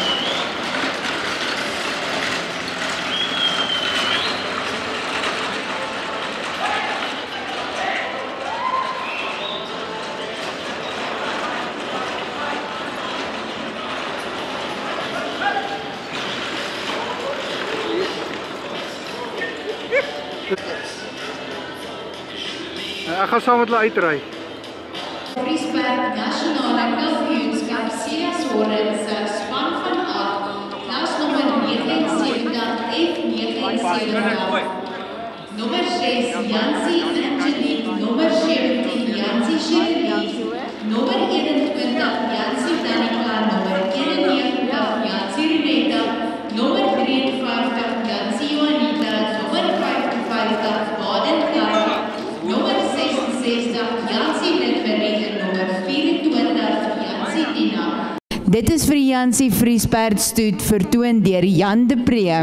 Ek gaan saam met hulle uitry. Vriesperd Nasionale Kampioenskap Siashorn se span van 8, klas nommer 79 F79. Nommer 6 Jansie Angelique, nommer 17 Jansie Shirley, nommer 21 Jansie Danica, nommer 91 Jansie Reneta, nommer 53 Jansie Juanita, nommer 55 Baden Karl, nommer 66 Jansie Litverie en nommer 24 Jansie Dina. Dit is vir Jansie Vriespertstoet, vertoon deur Jan de Pre.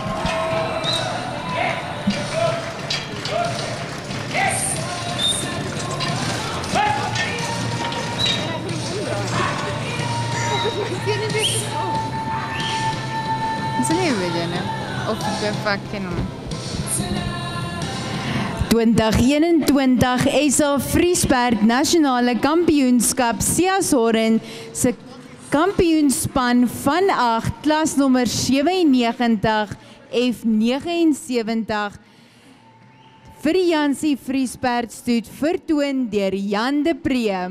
Of fucking 2021 SA Vriesperd Nasionale Kampioenskap Siashorn se kampioenspan van 8, klas nommer 97 F79 vir die Jansie Vriespertstoet, vertoon deur Jan de Pre.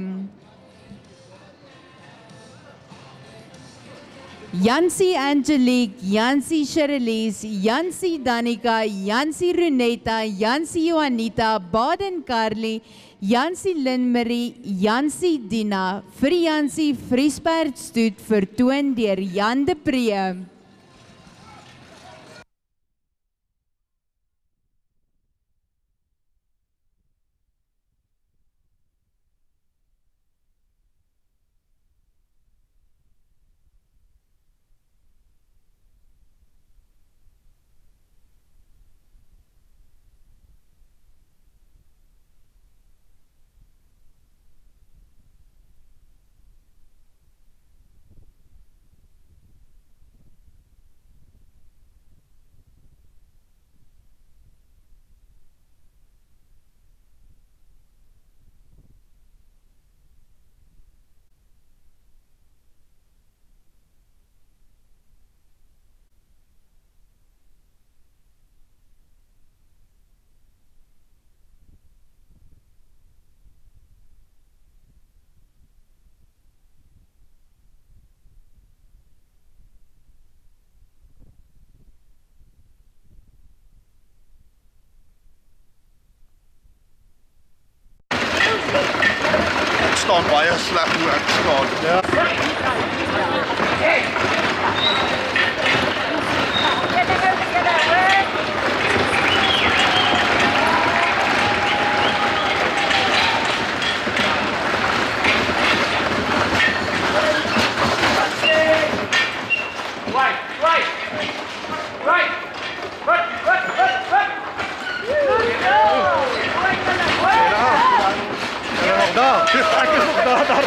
Jansie Angelique, Jansie Shirley's, Jansie Danica, Jansie Reneta, Jansie Juanita, Baden Carly, Jansie Linmarie, Jansie Dina, vir die Jansie Vriespertstoet, vertoon deur Jan de Pre. staan baie sleg hoe ek staan. Ja. Daar, ek is nog daar.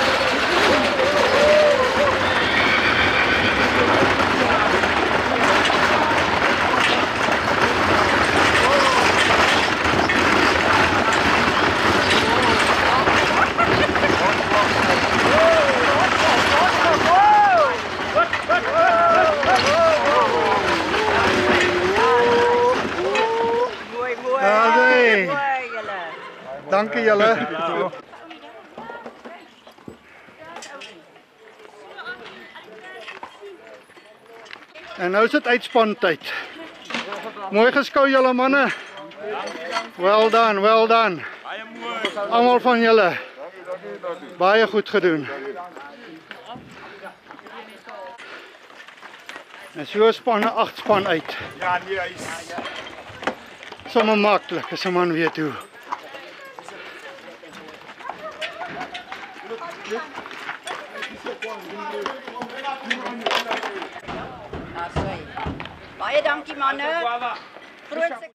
Dankie julle. En nou is dit uitspantyd. Mooi geskou julle manne. Well done, well done. Almal van julle. Baie goed gedoen. En so spanne 8 span uit. Ja, nee, hy's Sommer maklik, as 'n man weet hoe. Baie dankie manne. Groot